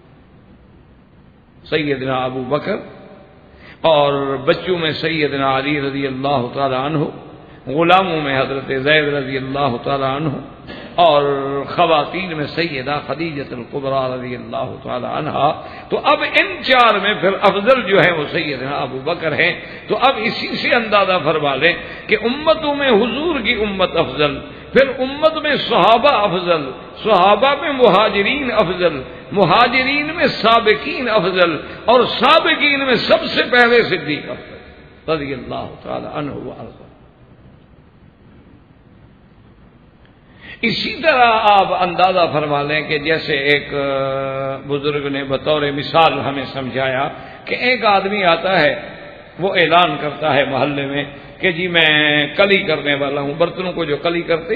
سیدنا ابو بکر اور بچوں میں سیدنا علی رضی اللہ تعالی عنہ، غلاموں میں حضرت زید رضی اللہ تعالی عنہ، اور خواتین میں سیدہ خدیجہ الکبریٰ رضی اللہ تعالی عنہا. تو اب ان چار میں پھر افضل جو ہے وہ سیدنا ابو بکر ہیں. تو اب اسی سے اندازہ فرما لیں کہ امتوں میں حضور کی امت افضل، پھر امت میں صحابہ افضل، صحابہ میں مہاجرین افضل، مہاجرین میں سابقین افضل، اور سابقین میں سب سے پہلے صدیق افضل رضی اللہ تعالی عنہ وارضاہ. اسی طرح آپ اندازہ فرما لیں کہ جیسے ایک بزرگ نے بطور مثال ہمیں سمجھایا کہ ایک آدمی آتا ہے، وہ اعلان کرتا ہے محلے میں کہ جی میں کلی کرنے والا ہوں. برتنوں کو جو کلی کرتے،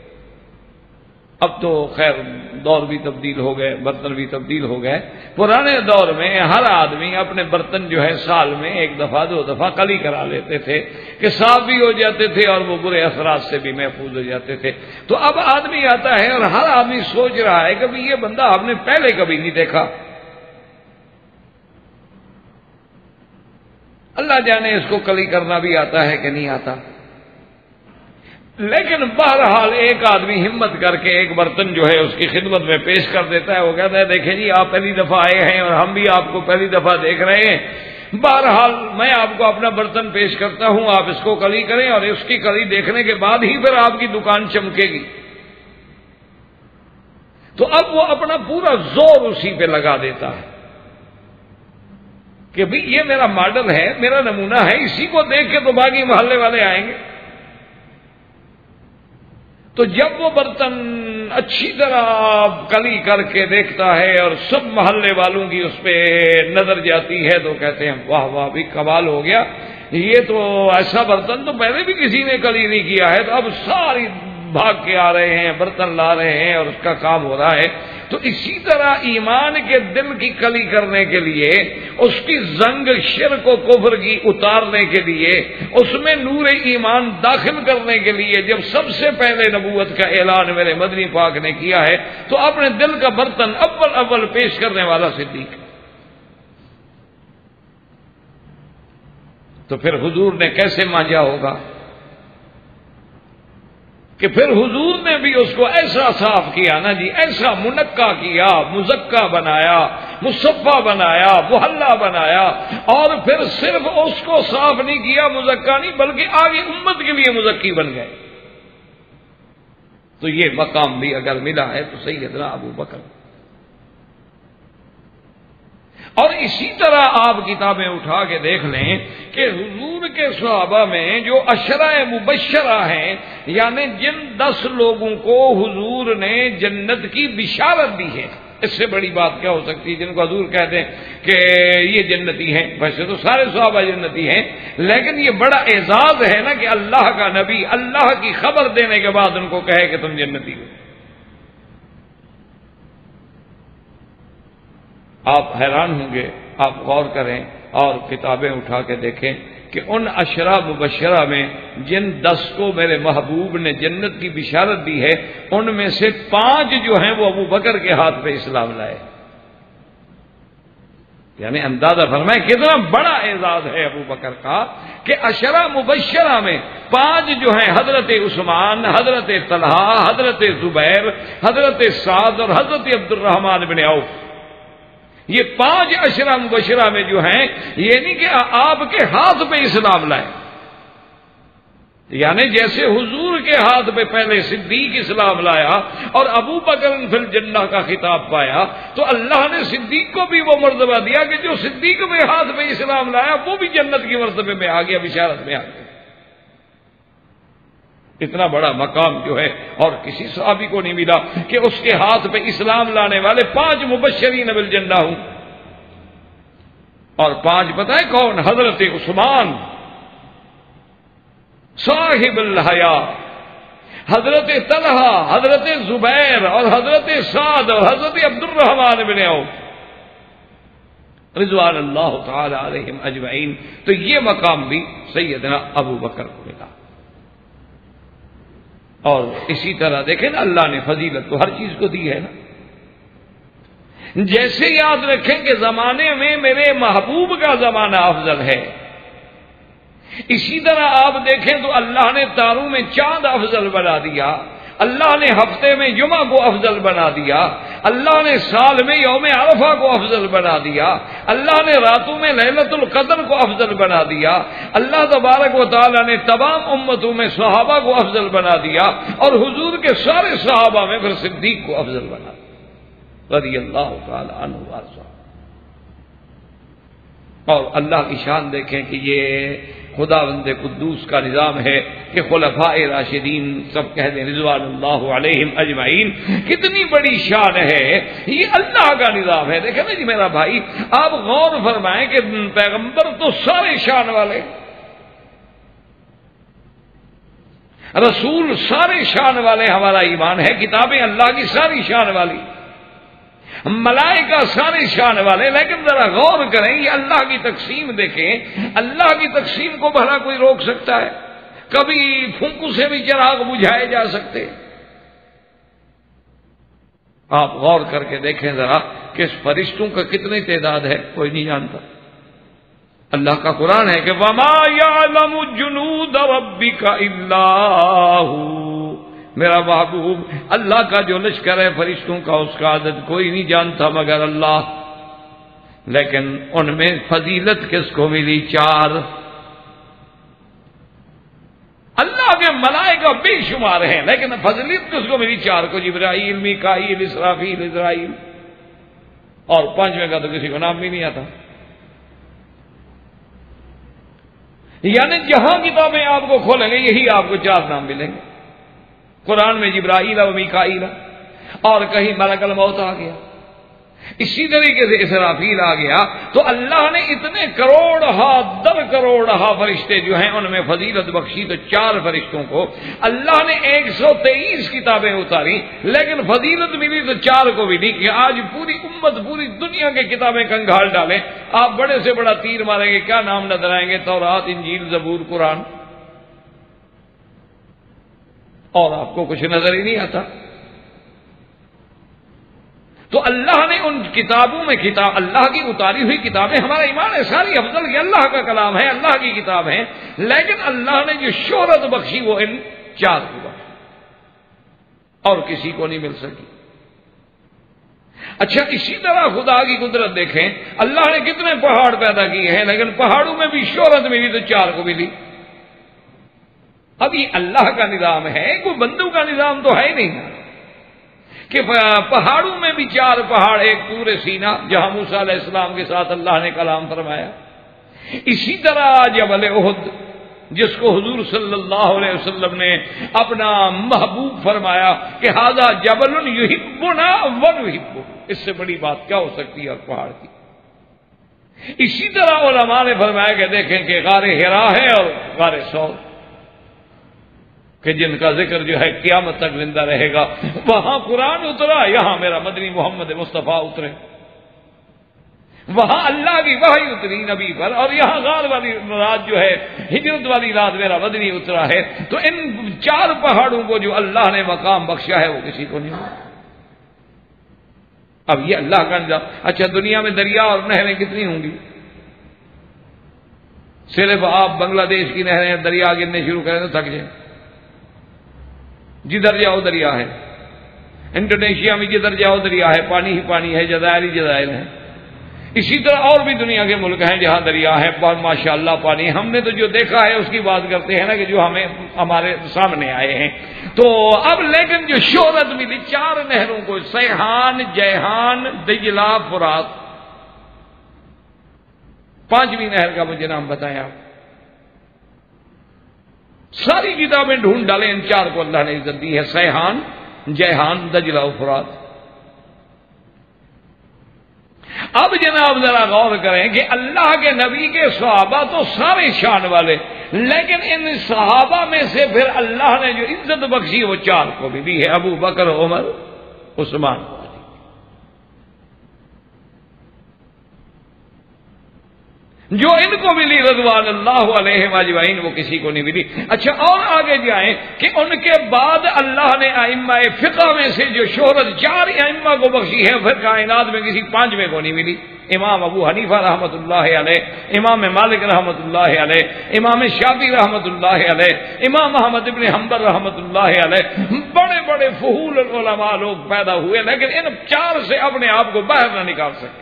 اب تو خیر دور بھی تبدیل ہو گئے، برتن بھی تبدیل ہو گئے. پرانے دور میں ہر آدمی اپنے برتن جو ہے سال میں ایک دفعہ دو دفعہ کلی کرا لیتے تھے کہ صاف بھی ہو جاتے تھے اور وہ برے اثرات سے بھی محفوظ ہو جاتے تھے. تو اب آدمی آتا ہے اور ہر آدمی سوچ رہا ہے کہ یہ بندہ ہم نے پہلے کبھی نہیں دیکھا، اللہ جانے اس کو کلی کرنا بھی آتا ہے کہ نہیں آتا. لیکن بہرحال ایک آدمی ہمت کر کے ایک برتن جو ہے اس کی خدمت میں پیش کر دیتا ہے. وہ کہتا ہے دیکھیں جی آپ پہلی دفعہ آئے ہیں اور ہم بھی آپ کو پہلی دفعہ دیکھ رہے ہیں، بہرحال میں آپ کو اپنا برتن پیش کرتا ہوں، آپ اس کو کلی کریں اور اس کی کلی دیکھنے کے بعد ہی پھر آپ کی دکان چمکے گی. تو اب وہ اپنا پورا زور اسی پہ لگا دیتا ہے کہ بھئی یہ میرا ماڈل ہے، میرا نمونہ ہے، اسی کو دیکھ کے تو باقی محلے والے آئیں گے. تو جب وہ برتن اچھی طرح کلی کر کے دیکھتا ہے اور سب محلے والوں کی اس پہ نظر جاتی ہے تو کہتے ہیں واہ واہ بھی کمال ہو گیا، یہ تو ایسا برتن تو پہلے بھی کسی نے کلی نہیں کیا ہے. تو اب ساری بھاگ کے آ رہے ہیں، برتن لا رہے ہیں اور اس کا کام ہو رہا ہے. تو اسی طرح ایمان کے دل کی کلی کرنے کے لیے، اس کی زنگ شرک و کفر کی اتارنے کے لیے، اس میں نور ایمان داخل کرنے کے لیے جب سب سے پہلے نبوت کا اعلان میرے مدنی پاک نے کیا ہے تو اپنے دل کا برتن اول پیش کرنے والا صدیق. تو پھر حضور نے کیسے مانجا ہوگا کہ پھر حضور نے بھی اس کو ایسا صاف کیا نا جی، ایسا منقع کیا، مزکا بنایا، مصفا بنایا، محلہ بنایا، اور پھر صرف اس کو صاف نہیں کیا، مزکا نہیں، بلکہ آگے امت کے لیے مزکی بن گئے. تو یہ مقام بھی اگر ملا ہے تو سیدنا ابو بکر. اور اسی طرح آپ کتابیں اٹھا کے دیکھ لیں کہ حضور کے صحابہ میں جو عشرہ مبشرہ ہیں، یعنی جن 10 لوگوں کو حضور نے جنت کی بشارت دی ہے، اس سے بڑی بات کیا ہو سکتی ہے؟ جن کو حضور کہتے ہیں کہ یہ جنتی ہیں، ویسے تو سارے صحابہ جنتی ہیں، لیکن یہ بڑا اعزاز ہے نا کہ اللہ کا نبی اللہ کی خبر دینے کے بعد ان کو کہے کہ تم جنتی ہو۔ آپ حیران ہوں گے، آپ غور کریں اور کتابیں اٹھا کے دیکھیں کہ ان عشرہ مبشرہ میں جن 10 کو میرے محبوب نے جنت کی بشارت دی ہے، ان میں سے 5 جو ہیں وہ ابو بکر کے ہاتھ پہ اسلام لائے۔ یعنی اندازہ فرمائیں کتنا بڑا اعزاز ہے ابو بکر کا کہ عشرہ مبشرہ میں 5 جو ہیں، حضرت عثمان، حضرت طلحہ، حضرت زبیر، حضرت سعد اور حضرت عبد الرحمن بن عوف، یہ 5 عشرہ مبشرہ میں جو ہیں، یعنی کہ آپ کے ہاتھ پہ اسلام لائے۔ یعنی جیسے حضور کے ہاتھ پہ پہلے صدیق اسلام لایا اور ابو بکر فی الجنہ کا خطاب پایا، تو اللہ نے صدیق کو بھی وہ مرتبہ دیا کہ جو صدیق میں ہاتھ پہ اسلام لایا وہ بھی جنت کی مرتبے میں آ گیا، بشارت میں آ گیا۔ اتنا بڑا مقام جو ہے اور کسی صحابی کو نہیں ملا کہ اس کے ہاتھ پہ اسلام لانے والے 5 مبشرین بالجنہ ہوں۔ اور 5 پتہ ہے کون؟ حضرت عثمان صاحب الحیا، حضرت طلحہ، حضرت زبیر اور حضرت سعد اور حضرت عبد الرحمن بن عوف رضوان اللہ تعالی علیہم اجمعین۔ تو یہ مقام بھی سیدنا ابو بکر کو ملا۔ اور اسی طرح دیکھیں نا، اللہ نے فضیلت تو ہر چیز کو دی ہے نا۔ جیسے یاد رکھیں کہ زمانے میں میرے محبوب کا زمانہ افضل ہے، اسی طرح آپ دیکھیں تو اللہ نے تاروں میں چاند افضل بنا دیا، اللہ نے ہفتے میں جمعہ کو افضل بنا دیا، اللہ نے سال میں یوم عرفہ کو افضل بنا دیا، اللہ نے راتوں میں لیلۃ القدر کو افضل بنا دیا، اللہ تبارک و تعالی نے تمام امتوں میں صحابہ کو افضل بنا دیا، اور حضور کے سارے صحابہ میں پھر صدیق کو افضل بنا دیا رضی اللہ تعالی عنہ وارضاہ۔ اور اللہ کی شان دیکھیں کہ یہ خداوند قدوس کا نظام ہے کہ خلفاء راشدین سب کہہ دیں رضوان اللہ علیہم اجمعین، کتنی بڑی شان ہے، یہ اللہ کا نظام ہے۔ دیکھیں نا جی میرا بھائی، آپ غور فرمائیں کہ پیغمبر تو سارے شان والے، رسول سارے شان والے، ہمارا ایمان ہے، کتابیں اللہ کی ساری شان والی، ملائکہ سارے شان والے۔ لیکن ذرا غور کریں، یہ اللہ کی تقسیم دیکھیں، اللہ کی تقسیم کو بھلا کوئی روک سکتا ہے؟ کبھی پھونکو سے بھی چراغ بجھائے جا سکتے؟ آپ غور کر کے دیکھیں ذرا کہ اس فرشتوں کا کتنی تعداد ہے، کوئی نہیں جانتا۔ اللہ کا قرآن ہے کہ وَمَا يَعْلَمُ جُنُودَ رَبِّكَ إِلَّا هُوَ، میرا محبوب اللہ کا جو لشکر ہے فرشتوں کا، اس کا عدد کوئی نہیں جانتا مگر اللہ۔ لیکن ان میں فضیلت کس کو ملی؟ 4۔ اللہ کے ملائکہ بے شمار ہیں، لیکن فضیلت کس کو ملی؟ 4 کو، جبرائیل، میکائیل، اسرافیل، اسرائیل، اور 5ویں کا تو کسی کو نام بھی نہیں آتا۔ یعنی جہاں کتابیں آپ کو کھولیں گے یہی آپ کو 4 نام ملیں گے۔ قرآن میں جبرائیل و میکائیل، اور کہیں ملک الموت آ گیا، اسی طریقے سے اسرافیل آ گیا۔ تو اللہ نے اتنے کروڑہا در کروڑہا فرشتے جو ہیں ان میں فضیلت بخشی، تو 4 فرشتوں کو اللہ نے 123 کتابیں اتاری، لیکن فضیلت ملی تو 4 کو بھی نہیں، کہ آج پوری امت، پوری دنیا کے کتابیں کنگھال ڈالیں، آپ بڑے سے بڑا تیر ماریں گے، کیا نام نظر آئیں گے؟ تورات، انجیل، زبور، قرآن، اور آپ کو کچھ نظر ہی نہیں آتا۔ تو اللہ نے ان کتابوں میں کتاب اللہ کی اتاری ہوئی کتابیں، ہمارا ایمان ہے ساری افضل کی اللہ کا کلام ہے، اللہ کی کتاب ہے، لیکن اللہ نے جو شہرت بخشی وہ ان 4 کو بخشی، اور کسی کو نہیں مل سکی۔ اچھا، اسی طرح خدا کی قدرت دیکھیں، اللہ نے کتنے پہاڑ پیدا کیے ہیں، لیکن پہاڑوں میں بھی شہرت ملی تو 4 کو ملی۔ اب یہ اللہ کا نظام ہے، کوئی بندوں کا نظام تو ہے ہی نہیں کہ پہاڑوں میں بھی 4 پہاڑ، ایک طور سینا جہاں موسیٰ علیہ السلام کے ساتھ اللہ نے کلام فرمایا، اسی طرح جبل احد، جس کو حضور صلی اللہ علیہ وسلم نے اپنا محبوب فرمایا کہ ھذا جبل یحبنا ونحبہ، اس سے بڑی بات کیا ہو سکتی ہے پہاڑ کی۔ اسی طرح علماء نے فرمایا کہ دیکھیں کہ غار حرا ہے اور غار ثور، کہ جن کا ذکر جو ہے قیامت تک زندہ رہے گا، وہاں قرآن اترا، یہاں میرا مدنی محمد مصطفیٰ اترے، وہاں اللہ کی وحی اتری نبی پر، اور یہاں غار والی رات جو ہے، ہجرت والی رات میرا مدنی اترا ہے۔ تو ان 4 پہاڑوں کو جو اللہ نے مقام بخشا ہے وہ کسی کو نہیں ہوا۔ اب یہ اللہ کا نظام۔ اچھا دنیا میں دریا اور نہریں کتنی ہوں گی؟ صرف آپ بنگلہ دیش کی نہریں دریا گرنے شروع کریں تو تھک جائیں، جدھر جاؤ دریا ہے، انڈونیشیا میں جدھر جاؤ دریا ہے، پانی ہی پانی ہے، جزائر ہی جزائر ہیں۔ اسی طرح اور بھی دنیا کے ملک ہیں جہاں دریا ہے، ماشاء اللہ پانی۔ ہم نے تو جو دیکھا ہے اس کی بات کرتے ہیں نا، کہ جو ہمیں ہمارے سامنے آئے ہیں۔ تو اب لیکن جو شہرت ملی 4 نہروں کو، سیحان، جیحان، دجلہ، فرات، 5ویں نہر کا مجھے نام بتائیں آپ۔ ساری کتابیں ڈھونڈ ڈالیں، ان 4 کو اللہ نے عزت دی ہے، سیحان، جیحان، دجلہ و فرات۔ اب جناب ذرا غور کریں کہ اللہ کے نبی کے صحابہ تو سارے شان والے، لیکن ان صحابہ میں سے پھر اللہ نے جو عزت بخشی وہ 4 کو بھی دی ہے، ابو بکر، عمر، عثمان۔ جو ان کو ملی رضوان اللہ علیہم اجمعین وہ کسی کو نہیں ملی۔ اچھا اور آگے جائیں کہ ان کے بعد اللہ نے ائمہ فقہ میں سے جو شہرت 4 ائمہ کو بخشی ہے، پھر کائنات میں کسی 5ویں کو نہیں ملی۔ امام ابو حنیفہ رحمۃ اللہ علیہ، امام مالک رحمۃ اللہ علیہ، امام شافعی رحمۃ اللہ علیہ، امام احمد ابن حنبل رحمۃ اللہ علیہ، بڑے بڑے فحول علماء لوگ پیدا ہوئے، لیکن ان 4 سے اپنے آپ کو باہر نہ نکال سکے۔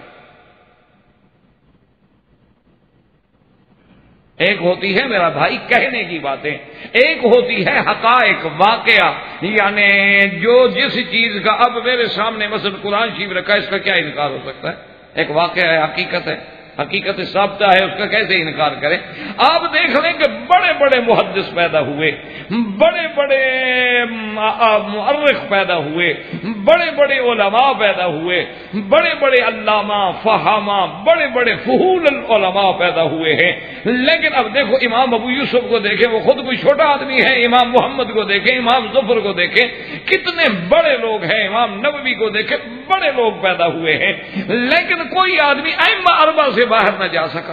ایک ہوتی ہے میرا بھائی کہنے کی باتیں، ایک ہوتی ہے حقائق، واقعہ، یعنی جو جس چیز کا اب میرے سامنے مثلا قرآن شریف رکھا ہے، اس کا کیا انکار ہو سکتا ہے؟ ایک واقعہ ہے، حقیقت ہے، حقیقت ثابتہ ہے، اس کا کیسے انکار کریں؟ آپ دیکھ لیں کہ بڑے بڑے محدث پیدا ہوئے، بڑے بڑے مؤرخ پیدا ہوئے، بڑے بڑے علماء پیدا ہوئے، بڑے بڑے علامہ، فہامہ، بڑے بڑے فحول علماء پیدا ہوئے ہیں۔ لیکن اب دیکھو امام ابو یوسف کو دیکھیں، وہ خود کوئی چھوٹا آدمی ہے، امام محمد کو دیکھیں، امام ظفر کو دیکھیں، کتنے بڑے لوگ ہیں، امام نووی کو دیکھیں، بڑے لوگ پیدا ہوئے ہیں، لیکن کوئی آدمی ائمہ 4 سے باہر نہ جا سکا۔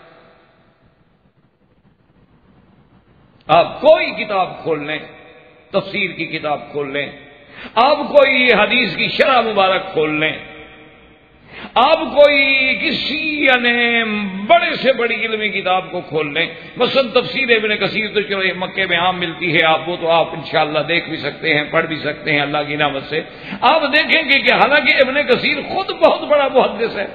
آپ کوئی کتاب کھول لیں، تفسیر کی کتاب کھول لیں، آپ کوئی حدیث کی شرح مبارک کھول لیں، آپ کوئی کسی یعنی بڑے سے بڑی علمی کتاب کو کھول لیں، مثلا تفسیر ابن کثیر تو چلو مکے میں عام ملتی ہے، آپ وہ تو آپ انشاءاللہ دیکھ بھی سکتے ہیں، پڑھ بھی سکتے ہیں اللہ کی نعمت سے۔ آپ دیکھیں گے کہ حالانکہ ابن کثیر خود بہت بڑا محدث ہے،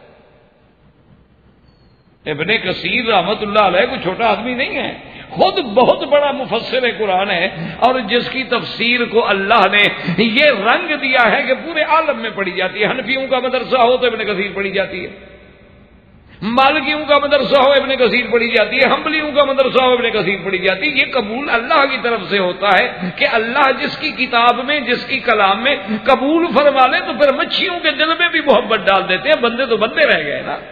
ابن کثیر رحمت اللہ علیہ کوئی چھوٹا آدمی نہیں ہے، خود بہت بڑا مفسر قرآن ہے، اور جس کی تفسیر کو اللہ نے یہ رنگ دیا ہے کہ پورے عالم میں پڑھی جاتی ہے۔ حنفیوں کا مدرسہ ہو تو ابن کثیر پڑھی جاتی ہے، مالکیوں کا مدرسہ ہو ابن کثیر پڑھی جاتی ہے، حنبلیوں کا مدرسہ ہو ابن کثیر پڑھی جاتی ہے۔ یہ قبول اللہ کی طرف سے ہوتا ہے کہ اللہ جس کی کتاب میں، جس کی کلام میں قبول فرما لے تو پھر مچھیوں کے دل میں بھی محبت ڈال دیتے ہیں، بندے تو بندے رہ گئے نا۔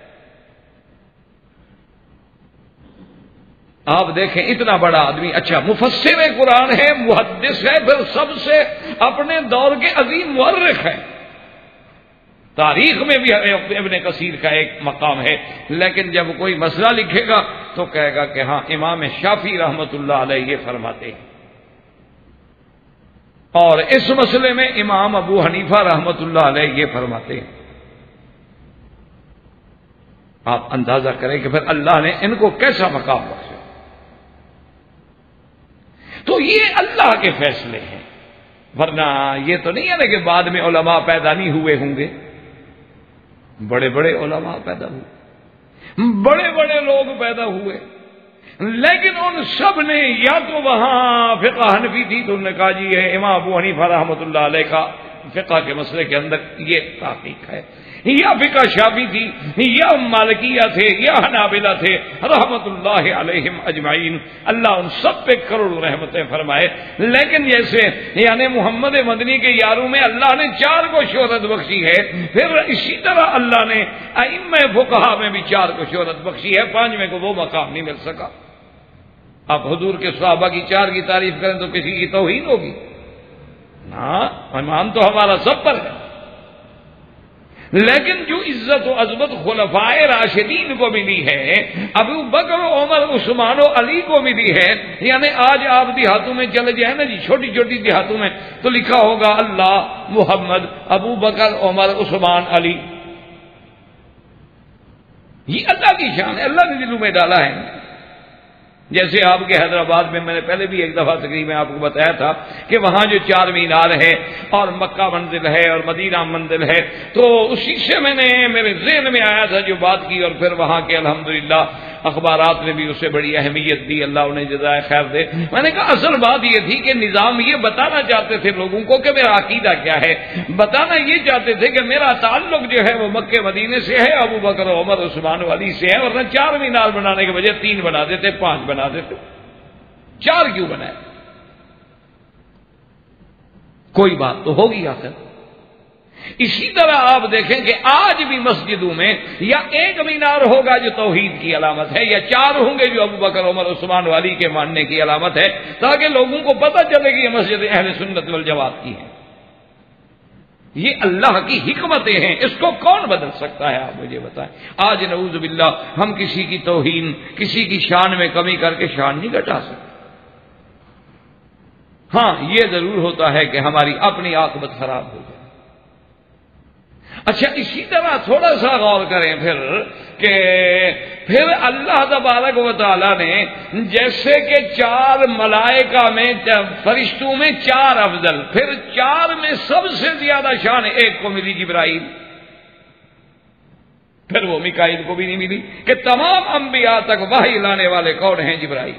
آپ دیکھیں اتنا بڑا آدمی، اچھا مفسر قرآن ہے، محدث ہے، پھر سب سے اپنے دور کے عظیم مورخ ہے، تاریخ میں بھی ابن کثیر کا ایک مقام ہے، لیکن جب کوئی مسئلہ لکھے گا تو کہے گا کہ ہاں امام شافعی رحمت اللہ علیہ یہ فرماتے ہیں، اور اس مسئلے میں امام ابو حنیفہ رحمت اللہ علیہ یہ فرماتے ہیں۔ آپ اندازہ کریں کہ پھر اللہ نے ان کو کیسا مقام بخشا۔ تو یہ اللہ کے فیصلے ہیں، ورنہ یہ تو نہیں ہے نا کہ بعد میں علماء پیدا نہیں ہوئے ہوں گے، بڑے بڑے علماء پیدا ہوئے، بڑے بڑے لوگ پیدا ہوئے، لیکن ان سب نے یا تو وہاں فقہ حنفی تھی تو انہوں نے کہا جی ہے امام ابو حنیفہ رحمۃ اللہ علیہ کا فقہ کے مسئلے کے اندر یہ تحقیق ہے. یا فقہ شافعی تھی یا مالکیہ تھے یا حنابلہ تھے رحمت اللہ علیہم اجمعین، اللہ ان سب پہ کروڑ رحمتیں فرمائے. لیکن جیسے یعنی محمد مدنی کے یاروں میں اللہ نے 4 کو شہرت بخشی ہے، پھر اسی طرح اللہ نے ائمہ فقہا میں بھی 4 کو شہرت بخشی ہے، 5ویں کو وہ مقام نہیں مل سکا. آپ حضور کے صحابہ کی 4 کی تعریف کریں تو کسی کی توہین ہوگی؟ ہاں، ایمان تو ہمارا سب پر ہے. لیکن جو عزت و عظمت خلفائے راشدین کو ملی ہے، ابو بکر و عمر عثمان و علی کو ملی ہے، یعنی آج آپ دیہاتوں میں چلے جائیں نا جی، چھوٹی چھوٹی دیہاتوں میں تو لکھا ہوگا اللہ، محمد، ابو بکر، عمر، عثمان، علی. یہ اللہ کی شان ہے، اللہ نے دلوں میں ڈالا ہے. جیسے آپ کے حیدرآباد میں نے پہلے بھی ایک دفعہ تقریب میں آپ کو بتایا تھا کہ وہاں جو 4 مینار ہے اور مکہ منزل ہے اور مدینہ منزل ہے، تو اسی سے میں نے میرے ذہن میں آیا تھا جو بات کی، اور پھر وہاں کے الحمدللہ اخبارات نے بھی اسے بڑی اہمیت دی، اللہ انہیں جزائے خیر دے. میں نے کہا اصل بات یہ تھی کہ نظام یہ بتانا چاہتے تھے لوگوں کو کہ میرا عقیدہ کیا ہے، بتانا یہ چاہتے تھے کہ میرا تعلق جو ہے وہ مکہ مدینے سے ہے، ابو بکر عمر عثمان علی سے ہے، ورنہ 4 مینار بنانے کے بجائے 3 بنا دیتے، 5 بنا دیتے. 4 کیوں بنائے؟ کوئی بات تو ہوگی آخر. اسی طرح آپ دیکھیں کہ آج بھی مسجدوں میں یا 1 مینار ہوگا جو توحید کی علامت ہے، یا 4 ہوں گے جو ابو بکر عمر عثمان علی کے ماننے کی علامت ہے، تاکہ لوگوں کو پتہ چلے کہ یہ مسجد اہل سنت والجماعت کی ہے. یہ اللہ کی حکمتیں ہیں، اس کو کون بدل سکتا ہے؟ آپ مجھے بتائیں. آج نعوذ باللہ ہم کسی کی توہین، کسی کی شان میں کمی کر کے شان نہیں گھٹا سکتے. ہاں، یہ ضرور ہوتا ہے کہ ہماری اپنی عاقبت خراب ہو جائے. اچھا، اسی طرح تھوڑا سا غور کریں پھر اللہ تبارک و تعالی نے جیسے کہ 4 ملائکہ میں، فرشتوں میں 4 افضل، پھر 4 میں سب سے زیادہ شان ایک کو ملی، جبرائیل. پھر وہ میکائیل کو بھی نہیں ملی کہ تمام انبیاء تک وحی لانے والے کون ہیں؟ جبرائیل.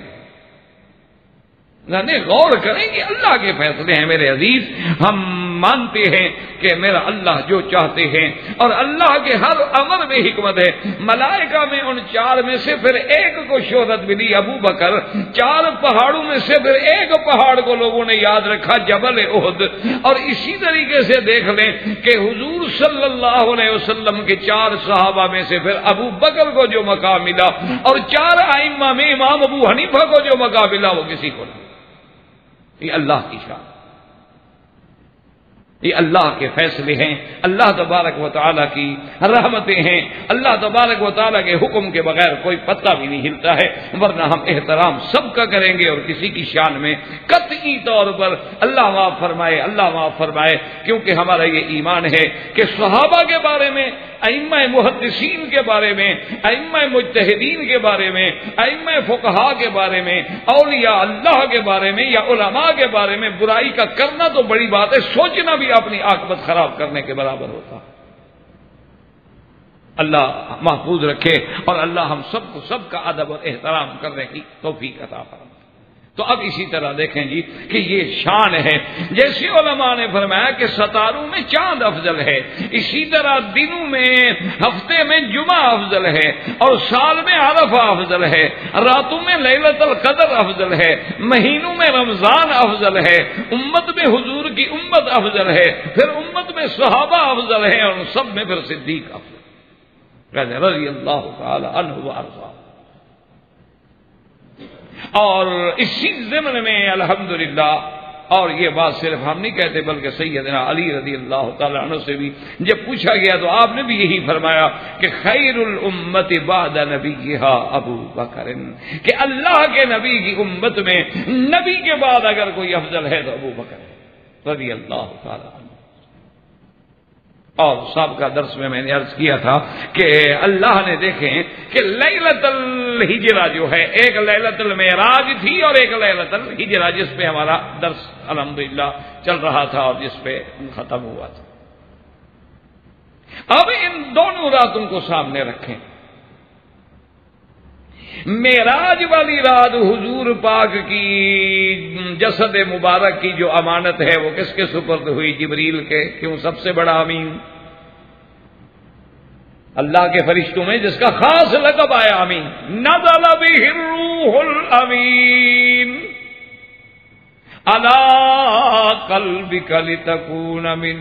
یعنی غور کریں کہ اللہ کے فیصلے ہیں میرے عزیز. ہم مانتے ہیں کہ میرا اللہ جو چاہتے ہیں، اور اللہ کے ہر امر میں حکمت ہے. ملائکہ میں ان 4 میں سے پھر ایک کو شہرت ملی، ابو بکر. 4 پہاڑوں میں سے پھر ایک پہاڑ کو لوگوں نے یاد رکھا، جبل احد. اور اسی طریقے سے دیکھ لیں کہ حضور صلی اللہ علیہ وسلم کے 4 صحابہ میں سے پھر ابو بکر کو جو مقام ملا، اور 4 ائمہ میں امام ابو حنیفہ کو جو مقام ملا وہ کسی کو نہیں. یہ اللہ کی شان، یہ اللہ کے فیصلے ہیں، اللہ تبارک و تعالیٰ کی رحمتیں ہیں. اللہ تبارک و تعالیٰ کے حکم کے بغیر کوئی پتہ بھی نہیں ہلتا ہے، ورنہ ہم احترام سب کا کریں گے اور کسی کی شان میں قطعی طور پر اللہ معاف فرمائے، اللہ معاف فرمائے. کیونکہ ہمارا یہ ایمان ہے کہ صحابہ کے بارے میں، ائمہ محدثین کے بارے میں، ائمہ مجتہدین کے بارے میں، ائمہ فقہا کے بارے میں، اولیاء اللہ کے بارے میں یا علماء کے بارے میں برائی کا کرنا تو بڑی بات ہے، سوچنا بھی اپنی عاقبت خراب کرنے کے برابر ہوتا. اللہ محفوظ رکھے اور اللہ ہم سب کو سب کا ادب اور احترام کرنے کی توفیق عطا فرمائے. تو اب اسی طرح دیکھیں جی کہ یہ شان ہے. جیسے علماء نے فرمایا کہ ستاروں میں چاند افضل ہے، اسی طرح دنوں میں، ہفتے میں جمعہ افضل ہے، اور سال میں عرفہ افضل ہے، راتوں میں لیلۃ القدر افضل ہے، مہینوں میں رمضان افضل ہے، امت میں حضور کی امت افضل ہے، پھر امت میں صحابہ افضل ہیں، اور سب میں پھر صدیق افضل رضی اللہ تعالی عنہ وارضاہ. اور اسی ضمن میں الحمدللہ، اور یہ بات صرف ہم نہیں کہتے بلکہ سیدنا علی رضی اللہ تعالی عنہ سے بھی جب پوچھا گیا تو آپ نے بھی یہی فرمایا کہ خیر الامت بعد نبیہا ابو بکر، کہ اللہ کے نبی کی امت میں نبی کے بعد اگر کوئی افضل ہے تو ابو بکر رضی اللہ تعالی عنہ. اور سابقہ درس میں نے عرض کیا تھا کہ اللہ نے دیکھیں کہ لیلۃ الہجرہ جو ہے، ایک لیلۃ المعراج تھی اور ایک لیلۃ الہجرہ، جس پہ ہمارا درس الحمدللہ چل رہا تھا اور جس پہ ختم ہوا تھا. اب ان دونوں راتوں کو سامنے رکھیں. معراج والی رات حضور پاک کی جسد مبارک کی جو امانت ہے وہ کس کے سپرد ہوئی؟ جبریل کے۔ کیوں؟ سب سے بڑا امین اللہ کے فرشتوں میں جس کا خاص لقب آیا امین، نزل بہ الروح الامین علی قلبک لتکون من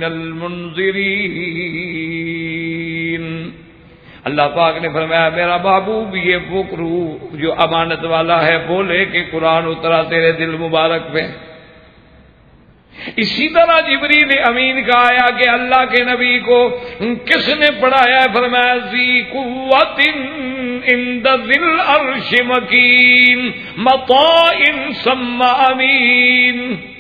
المنذرین۔ اللہ پاک نے فرمایا میرا محبوب یہ وہ روح جو امانت والا ہے وہ لے کے قرآن اترا تیرے دل مبارک پہ۔ اسی طرح جبریل امین کا آیا کہ اللہ کے نبی کو کس نے پڑھایا ہے؟ فرمایا ذی قوت عند ذی العرش مکین مطاع ثم امین۔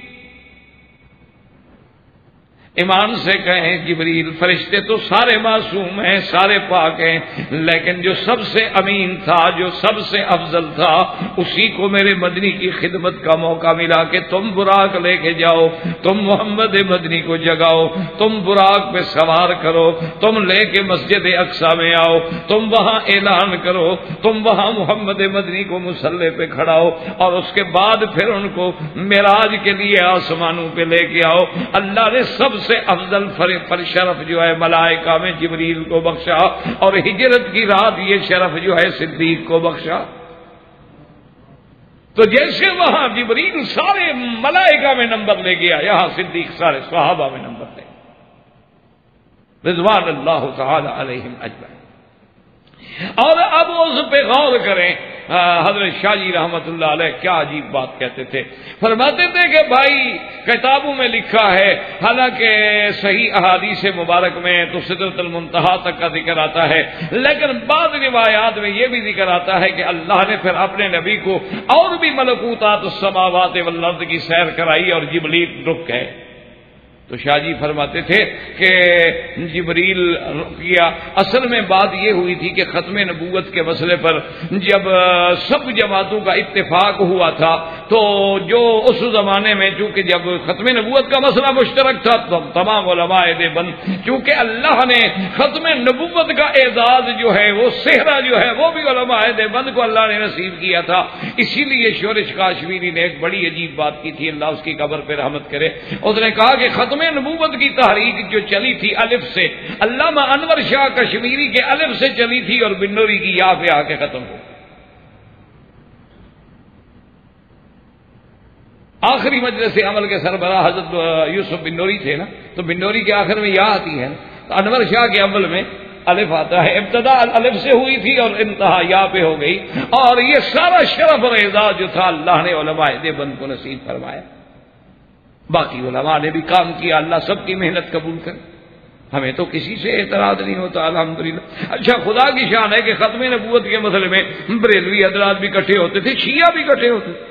ایمان سے کہیں جبریل فرشتے تو سارے معصوم ہیں، سارے پاک ہیں، لیکن جو سب سے امین تھا، جو سب سے افضل تھا، اسی کو میرے مدنی کی خدمت کا موقع ملا کہ تم براق لے کے جاؤ، تم محمد مدنی کو جگاؤ، تم براق پہ سوار کرو، تم لے کے مسجد اقصی میں آؤ، تم وہاں اعلان کرو، تم وہاں محمد مدنی کو مصلی پہ کھڑاؤ، اور اس کے بعد پھر ان کو معراج کے لیے آسمانوں پہ لے کے آؤ۔ اللہ نے سب سے افضل شرف جو ہے ملائکہ میں جبریل کو بخشا، اور ہجرت کی رات یہ شرف جو ہے صدیق کو بخشا۔ تو جیسے وہاں جبریل سارے ملائکہ میں نمبر لے گیا، یہاں صدیق سارے صحابہ میں نمبر لے گیا رضوان اللہ تعالی علیہم اجمعین۔ اور اب اس پہ غور کریں، حضرت شاہ جی رحمت اللہ علیہ کیا عجیب بات کہتے تھے۔ فرماتے تھے کہ بھائی کتابوں میں لکھا ہے، حالانکہ صحیح احادیث مبارک میں تو سدرۃ المنتہا تک کا ذکر آتا ہے، لیکن بعض روایات میں یہ بھی ذکر آتا ہے کہ اللہ نے پھر اپنے نبی کو اور بھی ملکوتات السماوات والارض کی سیر کرائی اور جبریل رک گئے۔ تو شاہ جی فرماتے تھے کہ جبریل کیا، اصل میں بات یہ ہوئی تھی کہ ختم نبوت کے مسئلے پر جب سب جماعتوں کا اتفاق ہوا تھا، تو جو اس زمانے میں چونکہ جب ختم نبوت کا مسئلہ مشترک تھا تو تمام علماء دیوبند، چونکہ اللہ نے ختم نبوت کا اعزاز جو ہے وہ صحرا جو ہے وہ بھی علماء دیوبند کو اللہ نے نصیب کیا تھا، اسی لیے شورش کاشمیری نے ایک بڑی عجیب بات کی تھی، اللہ اس کی قبر پہ رحمت کرے۔ اس نے کہا کہ ختم نبوت کی تحریک جو چلی تھی الف سے، علامہ انور شاہ کشمیری کے الف سے چلی تھی اور بنوری کی یا پہ آ کے ختم ہو۔ آخری مجلس عمل کے سربراہ حضرت یوسف بنوری تھے نا، تو بنوری کے آخر میں یا آتی ہے، تو انور شاہ کے اول میں الف آتا ہے، ابتدا الف سے ہوئی تھی اور انتہا یا پہ ہو گئی، اور یہ سارا شرف اور اعزاز جو تھا اللہ نے علماء دیوبند کو نصیب فرمایا۔ باقی علماء نے بھی کام کیا، اللہ سب کی محنت قبول کرے، ہمیں تو کسی سے اعتراض نہیں ہوتا الحمدللہ۔ اچھا خدا کی شان ہے کہ ختم نبوت کے مسئلے میں بریلوی حضرات بھی اکٹھے ہوتے تھے، شیعہ بھی اکٹھے ہوتے تھے،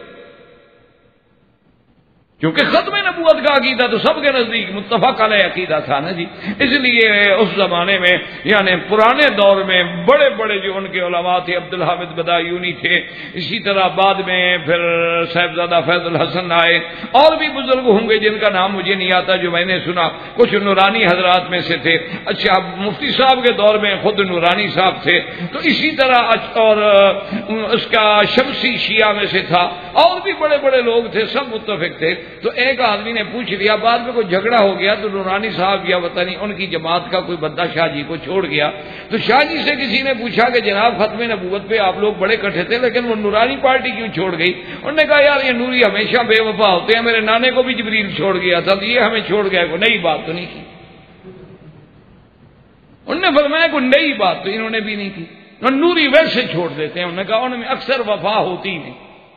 کیونکہ ختم نبوت کا عقیدہ تو سب کے نزدیک متفق علیہ عقیدہ تھا نا جی۔ اس لیے اس زمانے میں یعنی پرانے دور میں بڑے بڑے جو ان کے علماء تھے، عبدالحامد بدایونی تھے، اسی طرح بعد میں پھر صاحبزادہ فیض الحسن آئے، اور بھی بزرگ ہوں گے جن کا نام مجھے نہیں آتا جو میں نے سنا، کچھ نورانی حضرات میں سے تھے۔ اچھا مفتی صاحب کے دور میں خود نورانی صاحب تھے، تو اسی طرح اور اس کا شمسی شیعہ میں سے تھا، اور بھی بڑے بڑے لوگ تھے، سب متفق تھے۔ تو ایک آدمی نے پوچھ لیا، بعد میں کوئی جھگڑا ہو گیا تو نورانی صاحب یا پتہ نہیں ان کی جماعت کا کوئی بندہ شاہ جی کو چھوڑ گیا، تو شاہ جی سے کسی نے پوچھا کہ جناب ختم نبوت پہ آپ لوگ بڑے کٹھے تھے لیکن وہ نورانی پارٹی کیوں چھوڑ گئی؟ انہوں نے کہا یار یہ نوری ہمیشہ بے وفا ہوتے ہیں، میرے نانے کو بھی جبریل چھوڑ گیا تھا تو یہ ہمیں چھوڑ گیا، کوئی نئی بات تو نہیں کی۔ انہوں نے فرمایا کوئی نئی بات تو انہوں نے بھی نہیں کی، نوری ویسے چھوڑ دیتے ہیں، انہوں نے کہا ان میں اکثر وفا ہوتی نہیں۔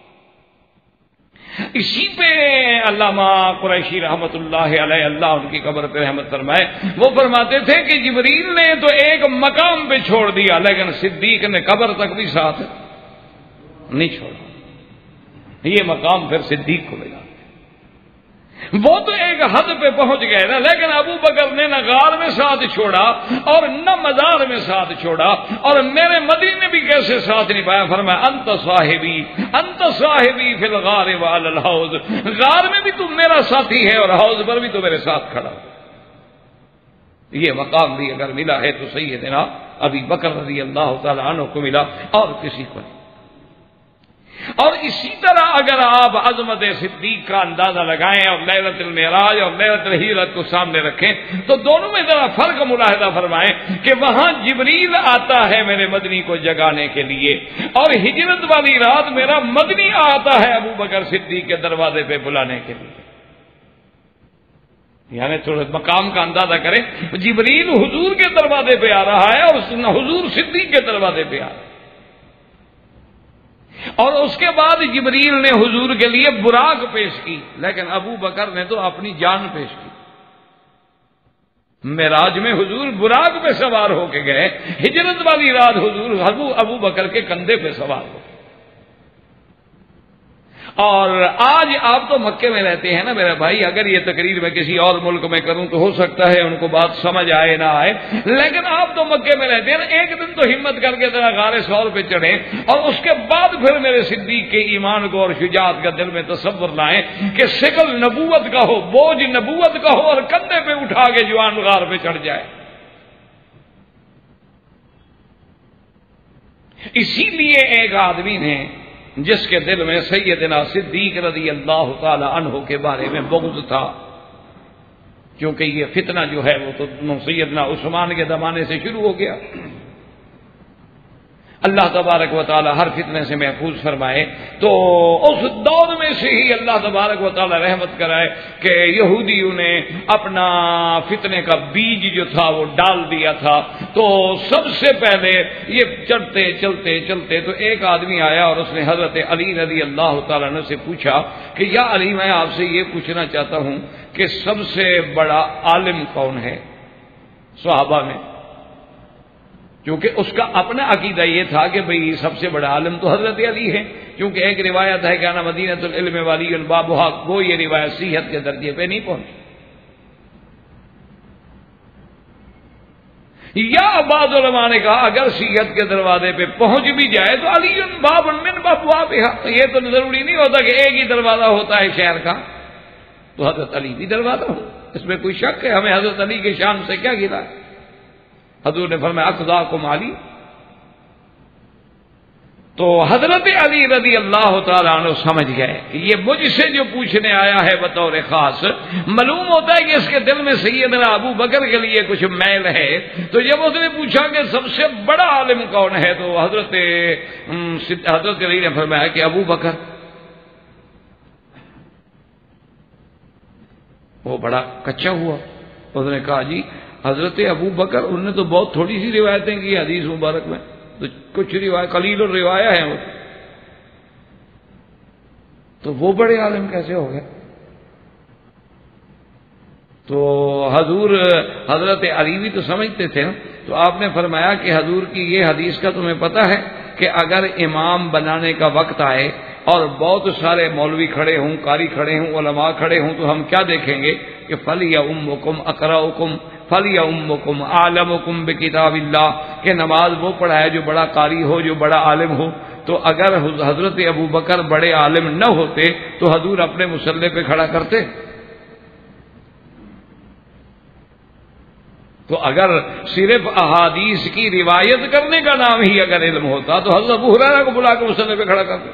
اسی پہ علامہ قریشی رحمت اللہ علیہ، اللہ ان کی قبر پہ رحمت فرمائے، وہ فرماتے تھے کہ جبریل نے تو ایک مقام پہ چھوڑ دیا لیکن صدیق نے قبر تک بھی ساتھ نہیں چھوڑا، یہ مقام پھر صدیق کو ملا۔ وہ تو ایک حد پہ پہنچ گئے نا، لیکن ابو بکر نے نہ غار میں ساتھ چھوڑا اور نہ مزار میں ساتھ چھوڑا، اور میرے مدنی نے بھی کیسے ساتھ نہیں پایا، فرمایا انت صاحبی فی الغار وعلی الحوض، غار میں بھی تم میرا ساتھی ہے اور حوض پر بھی تو میرے ساتھ کھڑا۔ یہ مقام بھی اگر ملا ہے تو سیدنا ابی بکر رضی اللہ تعالی عنہ کو ملا اور کسی کو نہیں۔ اور اسی طرح اگر آپ عظمت صدیق کا اندازہ لگائیں اور لیلۃ المعراج اور لیلۃ الہجرت کو سامنے رکھیں تو دونوں میں ذرا فرق ملاحظہ فرمائیں کہ وہاں جبریل آتا ہے میرے مدنی کو جگانے کے لیے، اور ہجرت والی رات میرا مدنی آتا ہے ابو بکر صدیق کے دروازے پہ بلانے کے لیے۔ یعنی تھوڑا مقام کا اندازہ کریں، جبریل حضور کے دروازے پہ آ رہا ہے اور حضور صدیق کے دروازے پہ آ رہا ہے، اور اس کے بعد جبریل نے حضور کے لیے براق پیش کی، لیکن ابو بکر نے تو اپنی جان پیش کی۔ معراج میں حضور براق پہ سوار ہو کے گئے، ہجرت والی رات حضور ابو بکر کے کندھے پہ سوار ہو گئے۔ اور آج آپ تو مکے میں رہتے ہیں نا میرے بھائی، اگر یہ تقریر میں کسی اور ملک میں کروں تو ہو سکتا ہے ان کو بات سمجھ آئے نہ آئے، لیکن آپ تو مکے میں رہتے ہیں نا، ایک دن تو ہمت کر کے ذرا غار ثور پہ چڑھیں اور اس کے بعد پھر میرے صدیق کے ایمان کو اور شجاعت کا دل میں تصور لائیں کہ ثقل نبوت کا ہو، بوجھ نبوت کا ہو، اور کندھے پہ اٹھا کے جوان غار پہ چڑھ جائے۔ اسی لیے ایک آدمی نے جس کے دل میں سیدنا صدیق رضی اللہ تعالی عنہ کے بارے میں بغض تھا، کیونکہ یہ فتنہ جو ہے وہ تو سیدنا عثمان کے زمانے سے شروع ہو گیا۔ اللہ تبارک و تعالی ہر فتنے سے محفوظ فرمائے، تو اس دور میں سے ہی اللہ تبارک و تعالی رحمت کرائے کہ یہودیوں نے اپنا فتنے کا بیج جو تھا وہ ڈال دیا تھا۔ تو سب سے پہلے یہ چلتے چلتے چلتے تو ایک آدمی آیا اور اس نے حضرت علی رضی اللہ تعالیٰ عنہ سے پوچھا کہ یا علی، میں آپ سے یہ پوچھنا چاہتا ہوں کہ سب سے بڑا عالم کون ہے صحابہ میں؟ کیونکہ اس کا اپنا عقیدہ یہ تھا کہ بھئی سب سے بڑا عالم تو حضرت علی ہے، کیونکہ ایک روایت ہے کہ انا مدینۃ العلم ولی بابھا، وہ یہ روایت صحت کے درجے پہ نہیں پہنچی۔ یا بعض علماء نے کہا اگر صحت کے دروازے پہ پہنچ بھی جائے تو علی باب من ابوابہا، یہ تو ضروری نہیں ہوتا کہ ایک ہی دروازہ ہوتا ہے شہر کا، تو حضرت علی بھی دروازہ ہو، اس میں کوئی شک ہے؟ ہمیں حضرت علی کے شان سے کیا گرا ہے؟ حضور نے فرمایا اقضاکم علی، تو حضرت علی رضی اللہ تعالیٰ عنہ سمجھ گئے کہ یہ مجھ سے جو پوچھنے آیا ہے بطور خاص، معلوم ہوتا ہے کہ اس کے دل میں سیدنا ابو بکر کے لیے کچھ میل ہے۔ تو جب اس نے پوچھا کہ سب سے بڑا عالم کون ہے تو حضرت علی نے فرمایا کہ ابو بکر۔ وہ بڑا کچا ہوا، اس نے کہا جی حضرت ابو بکر، انہوں نے تو بہت تھوڑی سی روایتیں کی حدیث مبارک میں، تو کچھ روایت قلیل الروایہ ہیں وہ، تو وہ بڑے عالم کیسے ہو گئے؟ تو حضرت علی بھی تو سمجھتے تھے نا، تو آپ نے فرمایا کہ حضور کی یہ حدیث کا تمہیں پتہ ہے کہ اگر امام بنانے کا وقت آئے اور بہت سارے مولوی کھڑے ہوں، قاری کھڑے ہوں، علماء کھڑے ہوں، تو ہم کیا دیکھیں گے کہ فَلْيَؤُمُّكُمْ أَقْرَأُكُمْ فَلْيَؤُمُّكُمْ أَعْلَمُكُمْ بِكِتَابِ اللَّهِ، کہ نماز وہ پڑھائے جو بڑا قاری ہو، جو بڑا عالم ہو۔ تو اگر حضرت ابو بکر بڑے عالم نہ ہوتے تو حضور اپنے مصلی پہ کھڑا کرتے؟ تو اگر صرف احادیث کی روایت کرنے کا نام ہی اگر علم ہوتا تو حضرت ابو ہریرہ کو بلا کے مصلی پہ کھڑا کرتے،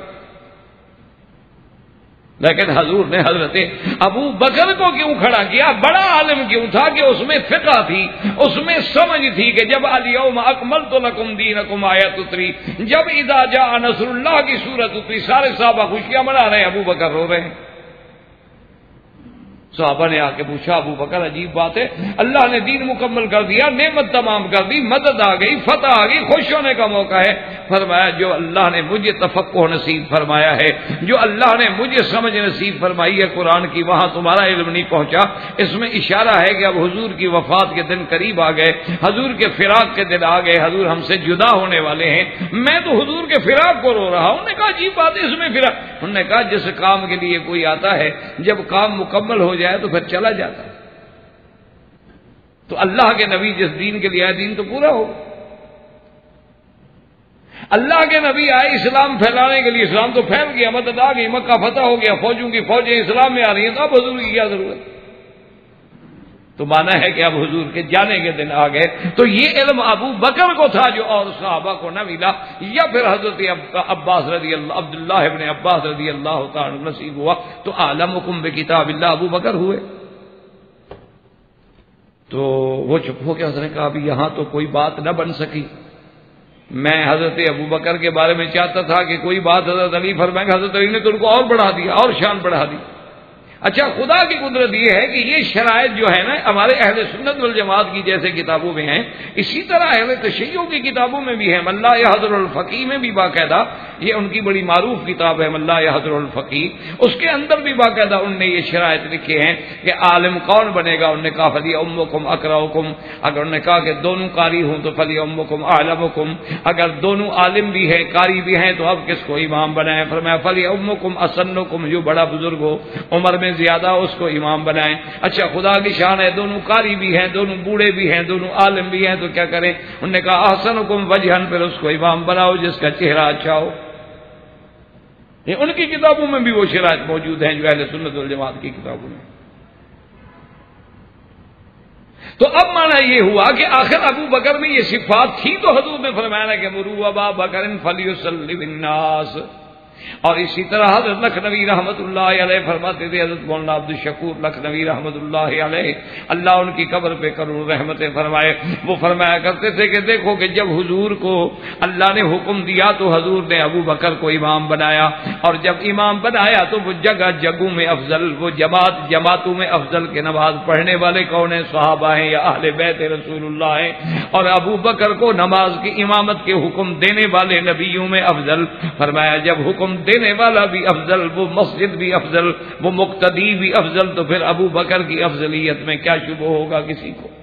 لیکن حضور نے حضرت ابو بکر کو کیوں کھڑا کیا؟ بڑا عالم کیوں تھا کہ اس میں فقہ تھی، اس میں سمجھ تھی کہ جب الیوم اکملت لکم دینکم آیت اتری، جب اذا جاء نصر اللہ کی صورت اتری، سارے صحابہ خوشیاں منا رہے ہیں، ابو بکر رو رہے ہیں۔ صحابہ نے آ کے پوچھا ابو بکر عجیب بات ہے، اللہ نے دین مکمل کر دیا، نعمت تمام کر دی، مدد آ گئی، فتح آ گئی، خوش ہونے کا موقع ہے۔ فرمایا جو اللہ نے مجھے تفقہ نصیب فرمایا ہے، جو اللہ نے مجھے سمجھ نصیب فرمائی ہے قرآن کی، وہاں تمہارا علم نہیں پہنچا۔ اس میں اشارہ ہے کہ اب حضور کی وفات کے دن قریب آ گئے، حضور کے فراق کے دن آ گئے، حضور ہم سے جدا ہونے والے ہیں، میں تو حضور کے فراق کو رو رہا ہوں۔ انہوں نے کہا عجیب بات ہے، اس میں فراق؟ انہوں نے کہا جس کام کے لیے کوئی آتا ہے جب کام مکمل ہو جائے تو پھر چلا جاتا ہے، تو اللہ کے نبی جس دین کے لیے آئے دین تو پورا ہو۔ اللہ کے نبی آئے اسلام پھیلانے کے لیے، اسلام تو پھیل گیا، مدد آ گئی، مکہ فتح ہو گیا، فوجوں کی فوجیں اسلام میں آ رہی ہیں، تو اب حضور کی کیا ضرورت؟ تو تو مانا ہے کہ اب حضور کے جانے کے دن آ گئے. تو یہ علم ابو بکر کو تھا جو اور صحابہ کو نہ ملا, یا پھر حضرت عباس رضی اللہ عبداللہ ابن عباس رضی اللہ تعالی نصیب ہوا. تو اعلمکم بکتاب اللہ ابو بکر ہوئے. تو وہ چپ ہو کے حضرت نے کہا ابھی یہاں تو کوئی بات نہ بن سکی. میں حضرت ابو بکر کے بارے میں چاہتا تھا کہ کوئی بات حضرت علی فرمائیں گے, حضرت علی نے تو ان کو اور بڑھا دیا, اور شان بڑھا دی. اچھا, خدا کی قدرت یہ ہے کہ یہ شرائط جو ہے نا ہمارے اہل سنت والجماعت کی جیسے کتابوں میں ہیں, اسی طرح اہل تشیع کی کتابوں میں بھی ہے. ملا یحضر الفقیہ میں بھی باقاعدہ, یہ ان کی بڑی معروف کتاب ہے ملا یحضر الفقیہ, اس کے اندر بھی باقاعدہ ان نے یہ شرائط لکھے ہیں کہ عالم کون بنے گا. انہوں نے کہا فلی امکم اقرؤکم, اگر انہوں نے کہا کہ دونوں قاری ہوں تو فلی امکم اعلمکم, اگر دونوں عالم بھی ہیں قاری بھی ہیں تو اب کس کو امام بنائیں. فرمایا فلی امکم اسنکم, جو بڑا بزرگ ہو عمر میں زیادہ اس کو امام بنائیں. اچھا, خدا کی شان ہے دونوں قاری بھی ہیں, دونوں بوڑھے بھی ہیں, دونوں عالم بھی ہیں, تو کیا کریں. انہوں نے کہا احسنکم وجہن, پھر اس کو امام بناؤ جس کا چہرہ اچھا ہو. یہ ان کی کتابوں میں بھی وہ شرائط موجود ہیں جو اہل سنت والجماعت کی کتابوں میں. تو اب مانا یہ ہوا کہ آخر ابو بکر میں یہ صفات تھی تو حضور نے فرمایا کہ مروا ابا بکر فلیصلی بالناس. اور اسی طرح حضرت لکھنوی رحمت اللہ علیہ فرماتے تھے, حضرت مولانا عبد الشکور لکھنوی رحمت اللہ علیہ, اللہ ان کی قبر پہ کروڑ رحمتیں فرمائے, وہ فرمایا کرتے تھے کہ دیکھو کہ جب حضور کو اللہ نے حکم دیا تو حضور نے ابو بکر کو امام بنایا, اور جب امام بنایا تو وہ جگہ جگہوں میں افضل, وہ جماعتوں میں افضل کے نماز پڑھنے والے کون ہیں, صحابہ ہیں یا اہل بیت رسول اللہ ہیں. اور ابو بکر کو نماز کی امامت کے حکم دینے والے نبیوں میں افضل. فرمایا جب حکم دینے والا بھی افضل, وہ مسجد بھی افضل, وہ مقتدی بھی افضل, تو پھر ابو بکر کی افضلیت میں کیا شبہ ہوگا کسی کو.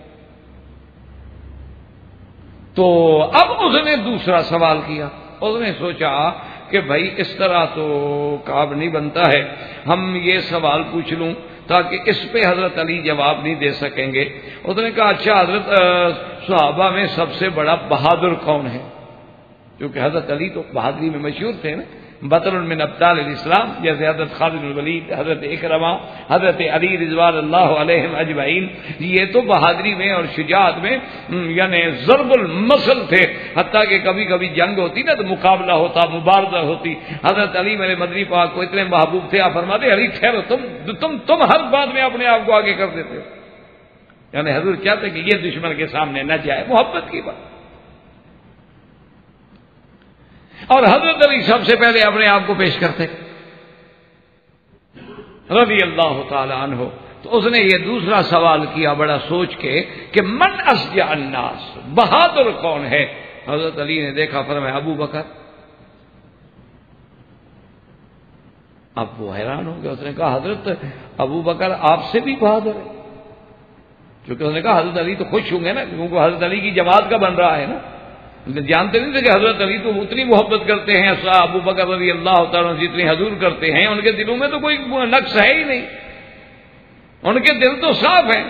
تو اب اس نے دوسرا سوال کیا, اس نے سوچا کہ بھائی اس طرح تو کام نہیں بنتا ہے, ہم یہ سوال پوچھ لوں تاکہ اس پہ حضرت علی جواب نہیں دے سکیں گے. اس نے کہا اچھا حضرت صحابہ میں سب سے بڑا بہادر کون ہے, کیونکہ حضرت علی تو بہادری میں مشہور تھے نا, بطر من ابطال الاسلام, جیسے حضرت خالد الولید, حضرت اکرمہ, حضرت علی رضوان اللہ علیہم اجمعین, یہ تو بہادری میں اور شجاعت میں یعنی ضرب المثل تھے. حتیٰ کہ کبھی کبھی جنگ ہوتی نا تو مقابلہ ہوتا, مبارزہ ہوتی. حضرت علی میرے مدنی پاک کو اتنے محبوب تھے, آپ فرماتے علی ٹھہرو, تم ہر بات میں اپنے آپ کو آگے کر دیتے ہو. یعنی حضور چاہتے کہ یہ دشمن کے سامنے نہ جائے, محبت کی بات. اور حضرت علی سب سے پہلے اپنے آپ کو پیش کرتے رضی اللہ تعالی عنہ. تو اس نے یہ دوسرا سوال کیا بڑا سوچ کے کہ من اشجع الناس, بہادر کون ہے. حضرت علی نے دیکھا, فرمایا ابو بکر. اب وہ حیران ہو گیا, اس نے کہا حضرت ابو بکر آپ سے بھی بہادر ہے. کیونکہ اس نے کہا حضرت علی تو خوش ہوں گے نا, کیونکہ حضرت علی کی جماعت کا بن رہا ہے نا. جانتے نہیں تھے کہ حضرت علی تو اتنی محبت کرتے ہیں ابو بکر رضی اللہ تعالیٰ جتنی حضور کرتے ہیں, ان کے دلوں میں تو کوئی نقص ہے ہی نہیں, ان کے دل تو صاف ہیں.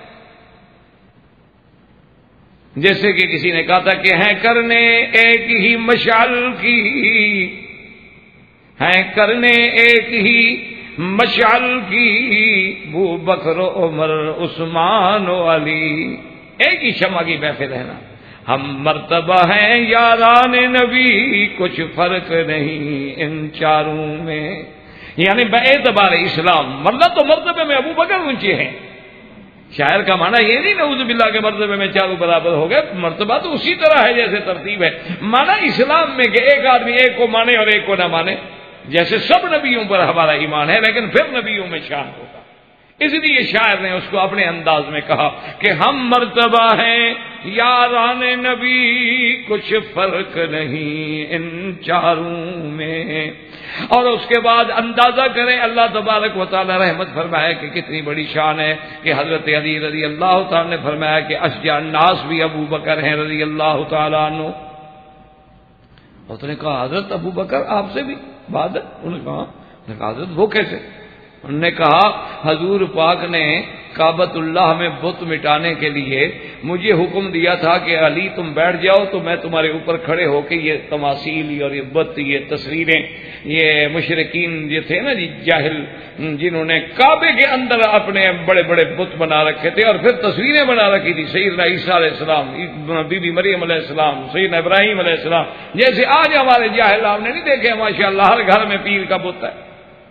جیسے کہ کسی نے کہا تھا کہ ہیں کرنے ایک ہی مشعل کی, ہیں کرنے ایک ہی مشعل کی, ابو بکر عمر عثمان و علی, ایک ہی شمع کی محفل ہے نا. ہم مرتبہ ہیں یاران نبی, کچھ فرق نہیں ان چاروں میں. یعنی باعتبار اسلام ورنہ تو مرتبے میں ابو بکر اونچے ہیں. شاعر کا معنی یہ نہیں نعوذ باللہ کے مرتبے میں چاروں برابر ہو گئے, مرتبہ تو اسی طرح ہے جیسے ترتیب ہے. معنی اسلام میں کہ ایک آدمی ایک کو مانے اور ایک کو نہ مانے, جیسے سب نبیوں پر ہمارا ایمان ہے لیکن پھر نبیوں میں شان ہوگا. اس لیے شاعر نے اس کو اپنے انداز میں کہا کہ ہم مرتبہ ہیں یاران نبی, کچھ فرق نہیں ان چاروں میں. اور اس کے بعد اندازہ کریں اللہ تبارک و تعالی رحمت فرمائے کہ کتنی بڑی شان ہے کہ حضرت علی رضی اللہ تعالی نے فرمایا کہ اشجع الناس بھی ابو بکر ہیں رضی اللہ تعالیٰ عنہ. اس نے کہا حضرت ابو بکر آپ سے بھی بہادر. انہوں نے کہا حضرت وہ کیسے. انہوں نے کہا حضور پاک نے کعبۃ اللہ میں بت مٹانے کے لیے مجھے حکم دیا تھا کہ علی تم بیٹھ جاؤ تو میں تمہارے اوپر کھڑے ہو کے یہ تماثیل اور یہ بت، یہ تصویریں، یہ مشرکین جو تھے نا جی جاہل، جنہوں نے کعبے کے اندر اپنے بڑے بڑے بت بنا رکھے تھے اور پھر تصویریں بنا رکھی تھی، سیدنا عیسیٰ علیہ السلام، بی بی مریم علیہ السلام، سیدنا ابراہیم علیہ السلام، جیسے آج ہمارے جاہل آپ نے نہیں دیکھے ماشاءاللہ ہر گھر میں پیر کا بت ہے،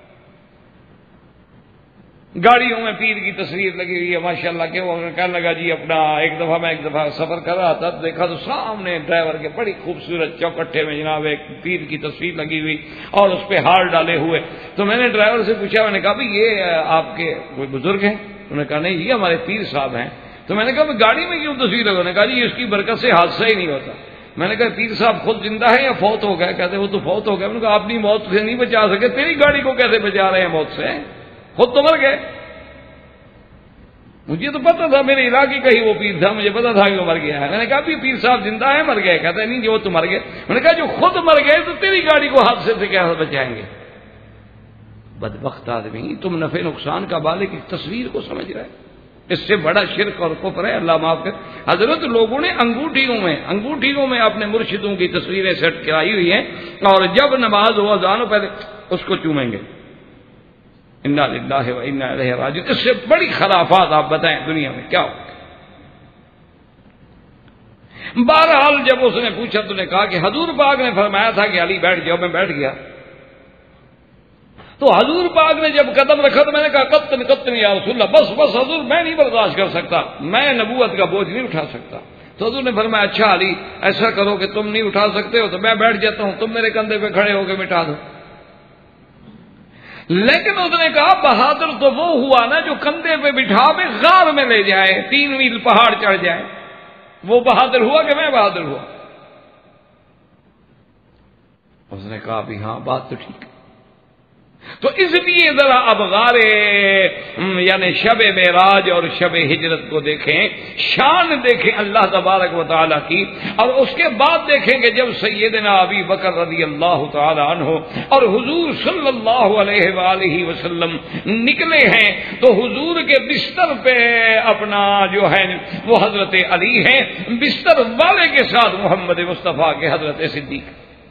گاڑیوں میں پیر کی تصویر لگی ہوئی ہے ماشاءاللہ کہ وہ کہنے لگا جی اپنا ایک دفعہ سفر کر رہا تھا، دیکھا تو سامنے ڈرائیور کے بڑی خوبصورت چوکٹے میں جناب ایک پیر کی تصویر لگی ہوئی اور اس پہ ہار ڈالے ہوئے، تو میں نے ڈرائیور سے پوچھا، میں نے کہا بھائی یہ آپ کے کوئی بزرگ ہیں؟ انہوں نے کہا نہیں جی ہمارے پیر صاحب ہیں۔ تو میں نے کہا گاڑی میں کیوں تصویر لگا؟ انہوں نے کہا جی اس کی برکت سے حادثہ ہی نہیں ہوتا۔ میں نے کہا پیر صاحب خود زندہ ہے یا فوت ہو گئے؟ کہتے وہ تو فوت ہو گئے۔ میں نے کہا اپنی موت سے نہیں بچا سکے، تیری گاڑی کو کیسے بچا رہے ہیں موت سے؟ خود تو مر گئے۔ مجھے تو پتا تھا، میرے علاقے کا ہی وہ پیر تھا، مجھے پتا تھا کہ وہ مر گیا ہے۔ میں نے کہا پیر صاحب زندہ ہے مر گئے؟ کہتے نہیں جی وہ تو مر گئے۔ میں نے کہا جو خود مر گئے تو تیری گاڑی کو حادثے سے کیسے بچائیں گے؟ بدبخت آدمی، تم نفع نقصان کا بالغ کی تصویر کو سمجھ رہے، اس سے بڑا شرک اور کفر ہے، اللہ معاف کر۔ حضرت لوگوں نے انگوٹھیوں میں اپنے مرشدوں کی تصویریں سیٹ کرائی ہوئی ہیں اور جب نماز ہو اذان ہو پہلے اس کو چومیں گے۔ انا للہ و انا الیہ راجعون۔ اس سے بڑی خرافات آپ بتائیں دنیا میں کیا ہو؟ بہرحال جب اس نے پوچھا تو نے کہا کہ حضور پاک نے فرمایا تھا کہ علی بیٹھ جاؤ، میں بیٹھ گیا۔ تو حضور پاک نے جب قدم رکھا تو میں نے کہا قطن یا رسول اللہ، بس حضور میں نہیں برداشت کر سکتا، میں نبوت کا بوجھ نہیں اٹھا سکتا۔ تو حضور نے فرمایا اچھا علی ایسا کرو کہ تم نہیں اٹھا سکتے ہو تو میں بیٹھ جاتا ہوں، تم میرے کندھے پہ کھڑے ہو کے مٹا دو۔ لیکن اس نے کہا بہادر تو وہ ہوا نا جو کندھے پہ بٹھا کے غار میں لے جائے، 3 میل پہاڑ چڑھ جائے، وہ بہادر ہوا کہ میں بہادر ہوا؟ اس نے کہا بھی ہاں بات تو ٹھیک ہے۔ تو اس لیے ذرا اب غارے یعنی شب معراج اور شب ہجرت کو دیکھیں، شان دیکھیں اللہ تبارک و تعالیٰ کی، اور اس کے بعد دیکھیں کہ جب سیدنا ابی بکر رضی اللہ تعالی عنہ اور حضور صلی اللہ علیہ وآلہ وسلم نکلے ہیں تو حضور کے بستر پہ اپنا جو ہے وہ حضرت علی ہیں، بستر والے کے ساتھ محمد مصطفیٰ کے حضرت صدیق۔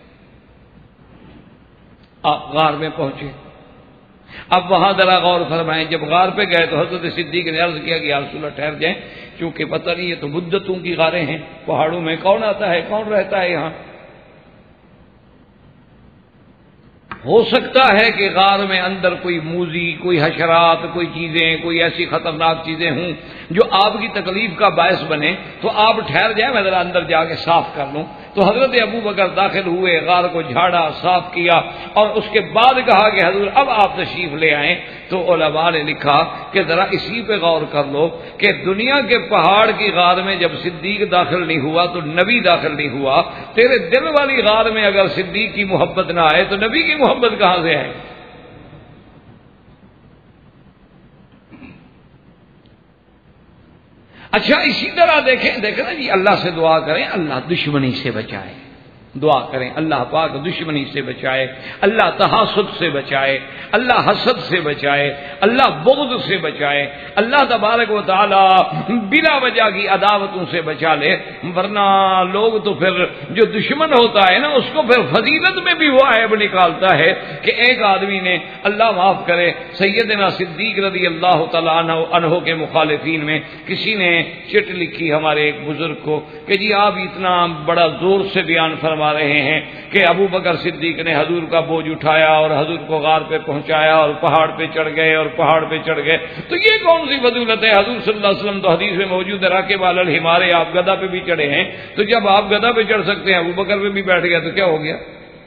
آپ غار میں پہنچے، اب وہاں ذرا غور فرمائیں، جب غار پہ گئے تو حضرت صدیق نے عرض کیا کہ یا رسول اللہ ٹھہر جائیں، کیونکہ پتہ نہیں یہ تو مدتوں کی غاریں ہیں، پہاڑوں میں کون آتا ہے کون رہتا ہے یہاں، ہو سکتا ہے کہ غار میں اندر کوئی موذی، کوئی حشرات، کوئی چیزیں، کوئی ایسی خطرناک چیزیں ہوں جو آپ کی تکلیف کا باعث بنے، تو آپ ٹھہر جائیں میں ذرا اندر جا کے صاف کر لوں۔ تو حضرت ابو بکر داخل ہوئے، غار کو جھاڑا، صاف کیا، اور اس کے بعد کہا کہ حضور اب آپ تشریف لے آئیں۔ تو علماء نے لکھا کہ ذرا اسی پہ غور کر لو کہ دنیا کے پہاڑ کی غار میں جب صدیق داخل نہیں ہوا تو نبی داخل نہیں ہوا، تیرے دل والی غار میں اگر صدیق کی محبت نہ آئے تو نبی کی محبت کہاں سے آئے؟ اچھا اسی طرح دیکھیں نا جی، اللہ سے دعا کریں اللہ دشمنی سے بچائے، دعا کریں اللہ پاک دشمنی سے بچائے، اللہ تحاسد سے بچائے، اللہ حسد سے بچائے، اللہ بغض سے بچائے، اللہ تبارک و تعالی بلا وجہ کی عداوتوں سے بچا لے، ورنہ لوگ تو پھر جو دشمن ہوتا ہے نا اس کو پھر فضیلت میں بھی وہ عیب نکالتا ہے کہ ایک آدمی نے اللہ معاف کرے سیدنا صدیق رضی اللہ تعالیٰ عنہ کے مخالفین میں کسی نے چٹ لکھی ہمارے ایک بزرگ کو کہ جی آپ اتنا بڑا زور سے بیان فرما رہے ہیں کہ ابو بکر صدیق نے حضور کا بوجھ اٹھایا اور حضور کو غار پہ پہنچایا اور پہاڑ پہ چڑھ گئے اور پہاڑ پہ چڑھ گئے، تو یہ کون سی فضیلت ہے؟ حضور صلی اللہ علیہ وسلم تو حدیث میں موجود ہے راکب علی الحمار، آپ گدھا پہ بھی چڑھے ہیں، تو جب آپ گدھا پہ چڑھ سکتے ہیں ابو بکر پہ بھی بیٹھ گیا تو کیا ہو گیا؟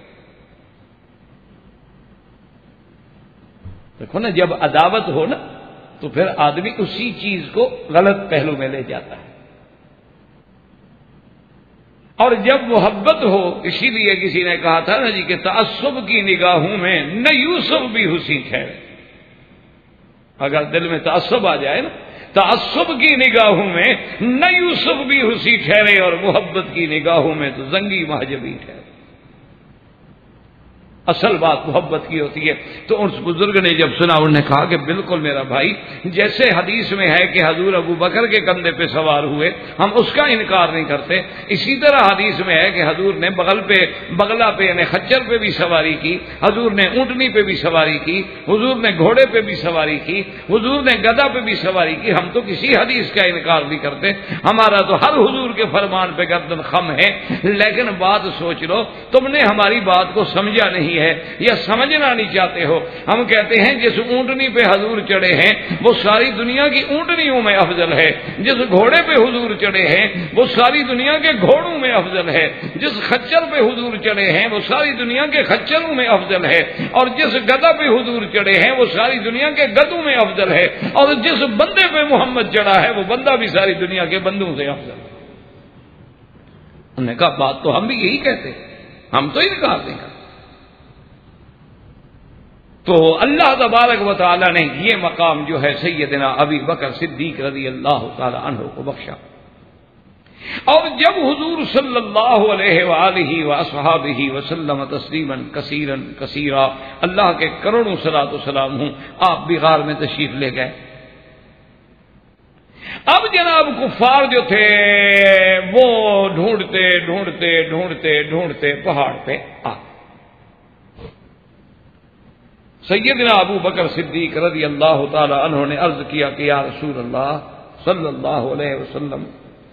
دیکھو نا جب عداوت ہو نا تو پھر آدمی اسی چیز کو غلط پہلو میں لے جاتا ہے، اور جب محبت ہو، اسی لیے کسی نے کہا تھا نا جی کہ تعصب کی نگاہوں میں نہ یوسف بھی حسین ٹھہرے، اگر دل میں تعصب آ جائے نا، تعصب کی نگاہوں میں نہ یوسف بھی حسین ٹھہرے اور محبت کی نگاہوں میں تو زنگی مہجبی ٹھہرے۔ اصل بات محبت کی ہوتی ہے۔ تو اس بزرگ نے جب سنا انہوں نے کہا کہ بالکل میرا بھائی، جیسے حدیث میں ہے کہ حضور ابو بکر کے کندھے پہ سوار ہوئے، ہم اس کا انکار نہیں کرتے، اسی طرح حدیث میں ہے کہ حضور نے بغلہ پہ یعنی خچر پہ بھی سواری کی، حضور نے اونٹنی پہ بھی سواری کی، حضور نے گھوڑے پہ بھی سواری کی، حضور نے گدھا پہ بھی سواری کی۔ ہم تو کسی حدیث کا انکار نہیں کرتے، ہمارا تو ہر حضور کے فرمان پہ گردن خم ہے۔ لیکن بات سوچ لو، تم نے ہماری بات کو سمجھا نہیں ہے یا سمجھنا نہیں چاہتے ہو۔ ہم کہتے ہیں جس اونٹنی پہ حضور چڑھے ہیں وہ ساری دنیا کی اونٹنیوں میں افضل ہے، جس گھوڑے پہ حضور چڑھے ہیں وہ ساری دنیا کے گھوڑوں میں افضل ہے، جس خچر پہ حضور چڑھے ہیں وہ ساری دنیا کے خچروں میں افضل ہے، اور جس گدھا پہ حضور چڑھے ہیں وہ ساری دنیا کے گدھوں میں افضل ہے، اور جس بندے پہ محمد چڑھا ہے وہ بندہ بھی ساری دنیا کے بندوں سے افضل ہے۔ انہوں نے کہا بات تو ہم بھی یہی کہتے ہیں، ہم تو انکار نہیں کرتے۔ تو اللہ تبارک و تعالی نے یہ مقام جو ہے سیدنا ابی بکر صدیق رضی اللہ تعالی عنہ کو بخشا۔ اور جب حضور صلی اللہ علیہ وآلہ وصحابہ وسلم تسلیما کثیرا کثیرا، اللہ کے کروڑوں صلاۃ و سلام ہوں، آپ بھی غار میں تشریف لے گئے۔ اب جناب کفار جو تھے وہ ڈھونڈتے ڈھونڈتے ڈھونڈتے ڈھونڈتے پہاڑ پہ آ، سیدنا ابو بکر صدیق رضی اللہ تعالی عنہ نے عرض کیا کہ یا رسول اللہ صلی اللہ علیہ وسلم،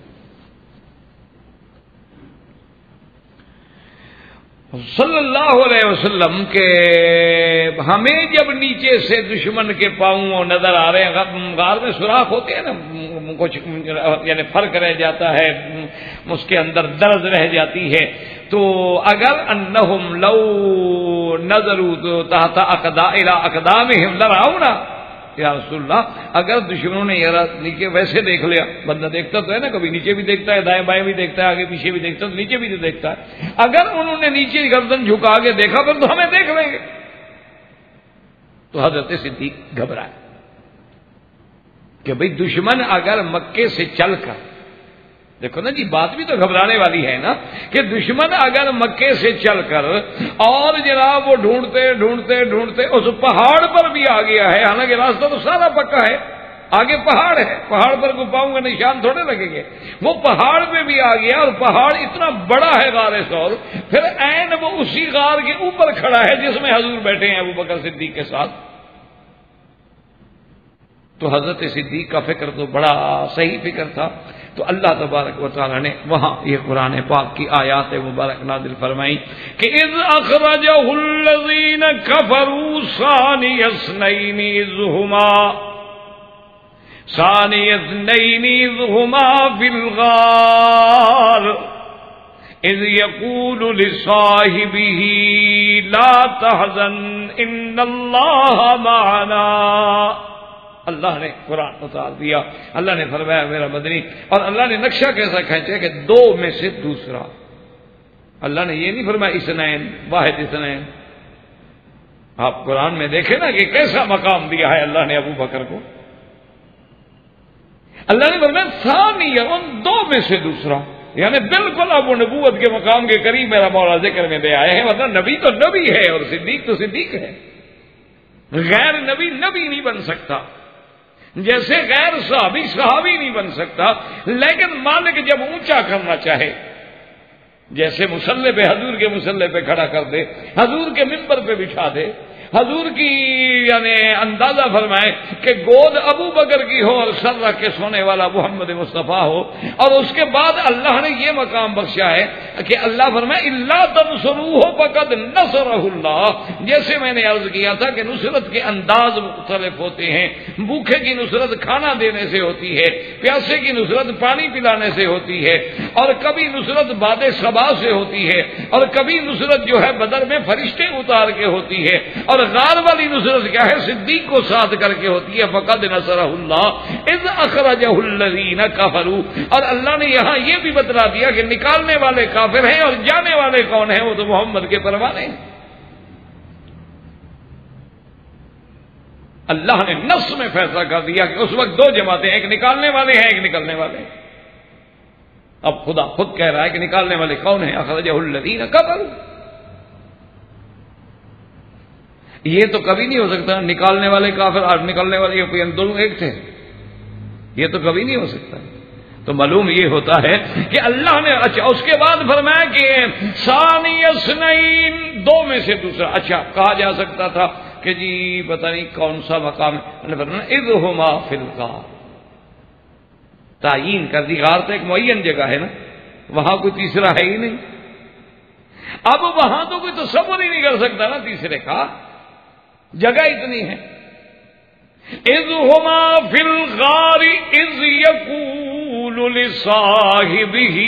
کہ ہمیں جب نیچے سے دشمن کے پاؤں نظر آ رہے ہیں، غار میں سوراخ ہوتے ہیں نا، کچھ یعنی فرق رہ جاتا ہے، اس کے اندر درز رہ جاتی ہے، تو اگر انہم لو نظروا تحت اقدامہم لرعونا، یا رسول اللہ اگر دشمنوں نے نیچے ویسے دیکھ لیا، بندہ دیکھتا تو ہے نا، کبھی نیچے بھی دیکھتا ہے، دائیں بائیں بھی دیکھتا ہے، آگے پیچھے بھی دیکھتا ہے، تو نیچے بھی تو دیکھتا ہے، اگر انہوں نے نیچے گردن جھکا کے دیکھا پھر تو ہمیں دیکھ لیں گے۔ تو حضرت صدیق گھبرائے کہ بھئی دشمن اگر مکے سے چل کر، دیکھو نا جی بات بھی تو گھبرانے والی ہے نا، کہ دشمن اگر مکے سے چل کر اور جناب وہ ڈھونڈتے ڈھونڈتے ڈھونڈتے اس پہاڑ پر بھی آ گیا ہے، حالانکہ راستہ تو سارا پکا ہے، آگے پہاڑ ہے، پہاڑ پر کو پاؤں کا نشان تھوڑے لگیں گے، وہ پہاڑ پہ بھی آ گیا اور پہاڑ اتنا بڑا ہے غار ثور، پھر عین وہ اسی غار کے اوپر کھڑا ہے جس میں حضور بیٹھے ہیں ابو بکر صدیق کے ساتھ۔ تو حضرت صدیق کا فکر تو بڑا صحیح فکر تھا، تو اللہ تبارک و تعالی نے وہاں یہ قرآن پاک کی آیات مبارک نازل فرمائی کہ اذ اخرجہ الذین کفروا ثانی اثنین اذ ہما فی الغار اذ یقول لصاحبہ لا تحزن ان اللہ معنا۔ اللہ نے قرآن اتار دیا، اللہ نے فرمایا میرا مدنی، اور اللہ نے نقشہ کیسا کھینچا کہ دو میں سے دوسرا، اللہ نے یہ نہیں فرمایا اثنین واحد اثنین۔ آپ قرآن میں دیکھیں نا کہ کیسا مقام دیا ہے اللہ نے ابو بکر کو، اللہ نے فرمایا ثانی، ان دو میں سے دوسرا، یعنی بالکل اب وہ نبوت کے مقام کے قریب میرا مولا ذکر میں دے آئے ہیں، ورنہ نبی تو نبی ہے اور صدیق تو صدیق ہے، غیر نبی نبی نہیں بن سکتا، جیسے غیر صحابی صحابی نہیں بن سکتا، لیکن مالک جب اونچا کرنا چاہے، جیسے مصلی پہ حضور کے مصلی پہ کھڑا کر دے، حضور کے منبر پہ بٹھا دے، حضور کی یعنی اندازہ فرمائے کہ گود ابو بکر کی ہو اور سر رکھ کے سونے والا محمد مصطفیٰ ہو، اور اس کے بعد اللہ نے یہ مقام بخشا ہے کہ اللہ فرمائے الا تنصروہ فقد نصرہ اللہ۔ جیسے میں نے عرض کیا تھا کہ نصرت کے انداز مختلف ہوتے ہیں، بھوکے کی نصرت کھانا دینے سے ہوتی ہے، پیاسے کی نصرت پانی پلانے سے ہوتی ہے، اور کبھی نصرت باد صبا سے ہوتی ہے، اور کبھی نصرت جو ہے بدر میں فرشتے اتار کے ہوتی ہے، اور غار والی نصرت کیا ہے، صدیق کو ساتھ کر کے ہوتی ہے، فقد نصرہ اللہ اذ اخرجہ الذین کفروا۔ اور اللہ نے یہاں یہ بھی بتلا دیا کہ نکالنے والے کافر ہیں اور جانے والے کون ہیں، وہ تو محمد کے پروانے ہیں۔ اللہ نے نص میں فیصلہ کر دیا کہ اس وقت دو جماعتیں، ایک نکالنے والے ہیں ایک نکلنے والے ہیں۔ اب خدا خود کہہ رہا ہے کہ نکالنے والے کون ہیں، اخرجہ الذین کفروا۔ یہ تو کبھی نہیں ہو سکتا. نکالنے والے کافر اور نکالنے والے یورپین دونوں ایک تھے. یہ تو کبھی نہیں ہو سکتا. تو معلوم یہ ہوتا ہے کہ اللہ نے اچھا اس کے بعد فرمایا کہ ثانی اثنین دو میں سے دوسرا. اچھا کہا جا سکتا تھا کہ جی پتہ نہیں کون سا مقام ہے. اذ ہما فی الغار تعین کر دی. غار تو ایک معین جگہ ہے نا, وہاں کوئی تیسرا ہے ہی نہیں. اب وہاں تو کوئی تصور ہی نہیں کر سکتا نا تیسرے کا, جگہ اتنی ہے. اذ ہما فی الغار اذ یقول لصاحبہ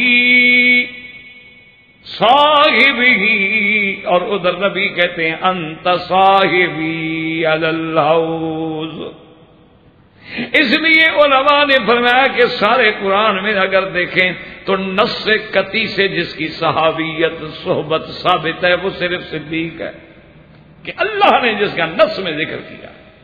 اور ادھر نبی کہتے ہیں انت صاحبی علی الحوض. اس لیے علماء نے فرمایا کہ سارے قرآن میں اگر دیکھیں تو نص قطعی سے جس کی صحابیت صحبت ثابت ہے وہ صرف صدیق ہے, کہ اللہ نے جس کا نص میں ذکر کیا.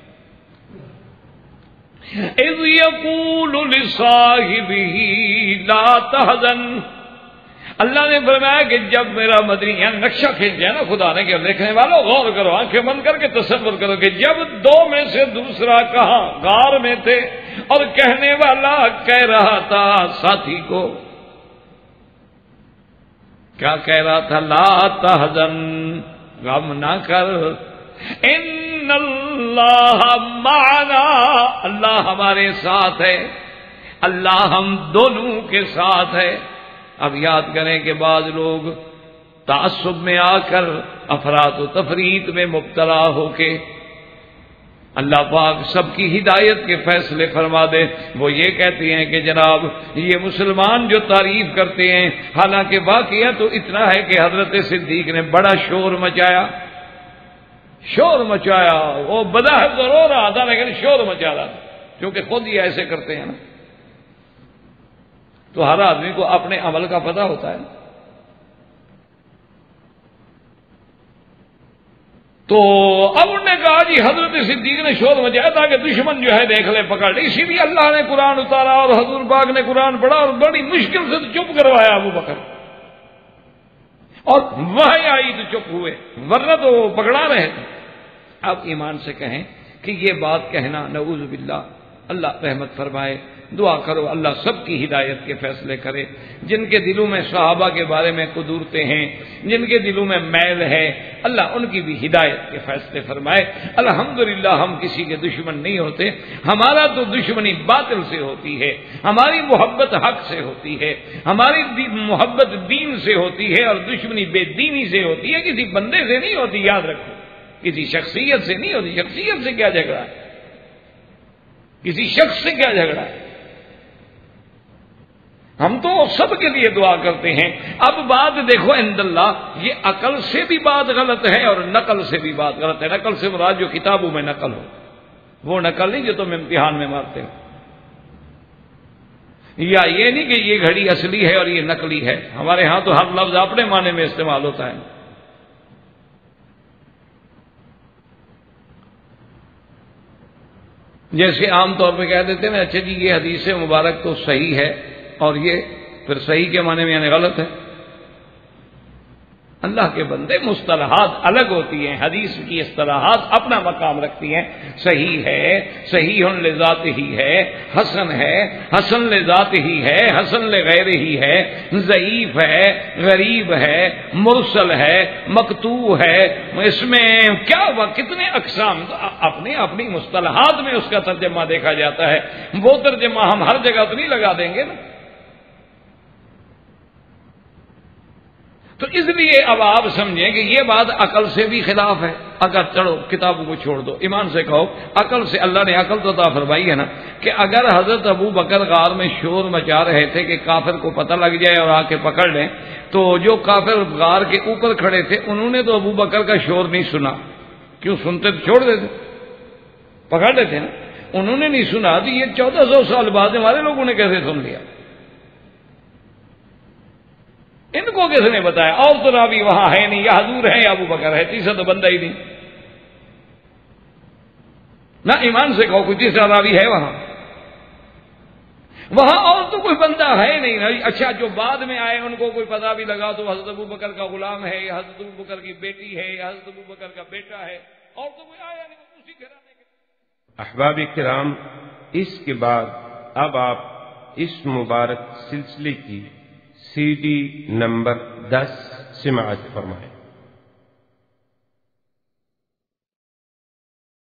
اذ یقول لصاحبہ لا تحزن, اللہ نے فرمایا کہ جب میرا مدنی یہاں نقشہ کھینچ جائے نا خدا نے کہ دیکھنے والوں غور کرو, آنکھیں بند کر کے تصور کرو کہ جب دو میں سے دوسرا کہاں غار میں تھے اور کہنے والا کہہ رہا تھا ساتھی کو, کیا کہہ رہا تھا؟ لا تحزن, غم نہ کر, ان اللہ معنا, اللہ ہمارے ساتھ ہے, اللہ ہم دونوں کے ساتھ ہے. اب یاد کریں کہ بعض لوگ تعصب میں آ کر افراط و تفریط میں مبتلا ہو کے اللہ پاک سب کی ہدایت کے فیصلے فرما دے. وہ یہ کہتے ہیں کہ جناب یہ مسلمان جو تعریف کرتے ہیں, حالانکہ واقعہ تو اتنا ہے کہ حضرت صدیق نے بڑا شور مچایا, وہ بظاہر تو رو رہا تھا لیکن شور مچا رہا تھا, کیونکہ خود ہی ایسے کرتے ہیں نا. تو ہر آدمی کو اپنے عمل کا پتہ ہوتا ہے. تو اب انہوں نے کہا جی حضرت صدیق نے شور مچایا تاکہ دشمن جو ہے دیکھ لے پکڑ لے, اسی لیے اللہ نے قرآن اتارا اور حضور پاک نے قرآن پڑھا اور بڑی مشکل سے چپ کروایا ابو بکر, اور وحی آئی تو چپ ہوئے, ورنہ تو وہ پکڑا رہے تھے. اب ایمان سے کہیں کہ یہ بات کہنا نعوذ باللہ, اللہ رحمت فرمائے, دعا کرو اللہ سب کی ہدایت کے فیصلے کرے. جن کے دلوں میں صحابہ کے بارے میں قدورتیں ہیں, جن کے دلوں میں میل ہے, اللہ ان کی بھی ہدایت کے فیصلے فرمائے. الحمدللہ ہم کسی کے دشمن نہیں ہوتے, ہمارا تو دشمنی باطل سے ہوتی ہے, ہماری محبت حق سے ہوتی ہے, ہماری محبت دین سے ہوتی ہے, اور دشمنی بے دینی سے ہوتی ہے, کسی بندے سے نہیں ہوتی. یاد رکھو, کسی شخصیت سے نہیں ہوتی. شخصیت سے کیا جھگڑا ہے, کسی شخص سے کیا جھگڑا ہے. ہم تو سب کے لیے دعا کرتے ہیں. اب بات دیکھو عند اللہ, یہ عقل سے بھی بات غلط ہے اور نقل سے بھی بات غلط ہے. نقل سے مراد جو کتابوں میں نقل ہو, وہ نقل نہیں جو تم امتحان میں مارتے ہو. یا یہ نہیں کہ یہ گھڑی اصلی ہے اور یہ نقلی ہے. ہمارے ہاں تو ہر لفظ اپنے معنی میں استعمال ہوتا ہے. جیسے عام طور پہ کہہ دیتے ہیں اچھا جی یہ حدیث مبارک تو صحیح ہے, اور یہ پھر صحیح کے معنی میں یعنی غلط ہے. اللہ کے بندے مصطلحات الگ ہوتی ہیں, حدیث کی اصطلاحات اپنا مقام رکھتی ہیں. صحیح ہے, صحیح لذات ہی ہے, حسن ہے, حسن لذات ہی ہے, حسن لغیر ہی ہے, ضعیف ہے, غریب ہے, مرسل ہے, مقطوع ہے. اس میں کیا کتنے اقسام, اپنی اپنی مصطلحات میں اس کا ترجمہ دیکھا جاتا ہے. وہ ترجمہ ہم ہر جگہ تو نہیں لگا دیں گے نا. تو اس لیے اب آپ سمجھیں کہ یہ بات عقل سے بھی خلاف ہے. اگر چلو کتابوں کو چھوڑ دو, ایمان سے کہو عقل سے, اللہ نے عقل تو عطا فرمائی ہے نا, کہ اگر حضرت ابو بکر غار میں شور مچا رہے تھے کہ کافر کو پتہ لگ جائے اور آ کے پکڑ لیں, تو جو کافر غار کے اوپر کھڑے تھے انہوں نے تو ابو بکر کا شور نہیں سنا. کیوں سنتے تو چھوڑ دیتے, پکڑ لیتے نا. انہوں نے نہیں سنا تو یہ 1400 سال بعد ہمارے لوگوں نے کیسے سن لیا؟ ان کو کس نے بتایا؟ اور تو راوی وہاں ہے نہیں, یا حضور ہے یا ابو بکر ہے, تیسرا تو بندہ ہی نہیں. نہ ایمان سے کہو کوئی تیسرا راوی ہے وہاں اور تو کوئی بندہ ہے نہیں. اچھا جو بعد میں آئے ان کو کوئی پتہ بھی لگا تو حضرت ابو بکر کا غلام ہے, یا حضرت ابو بکر کی بیٹی ہے, یا حضرت ابو بکر کا بیٹا ہے, اور تو کوئی آیا نہیں، اسی گھرانے کے۔ احباب کرام، اس کے بعد اب آپ اس مبارک سلسلے کی CD نمبر 10 سماعت فرمائیں۔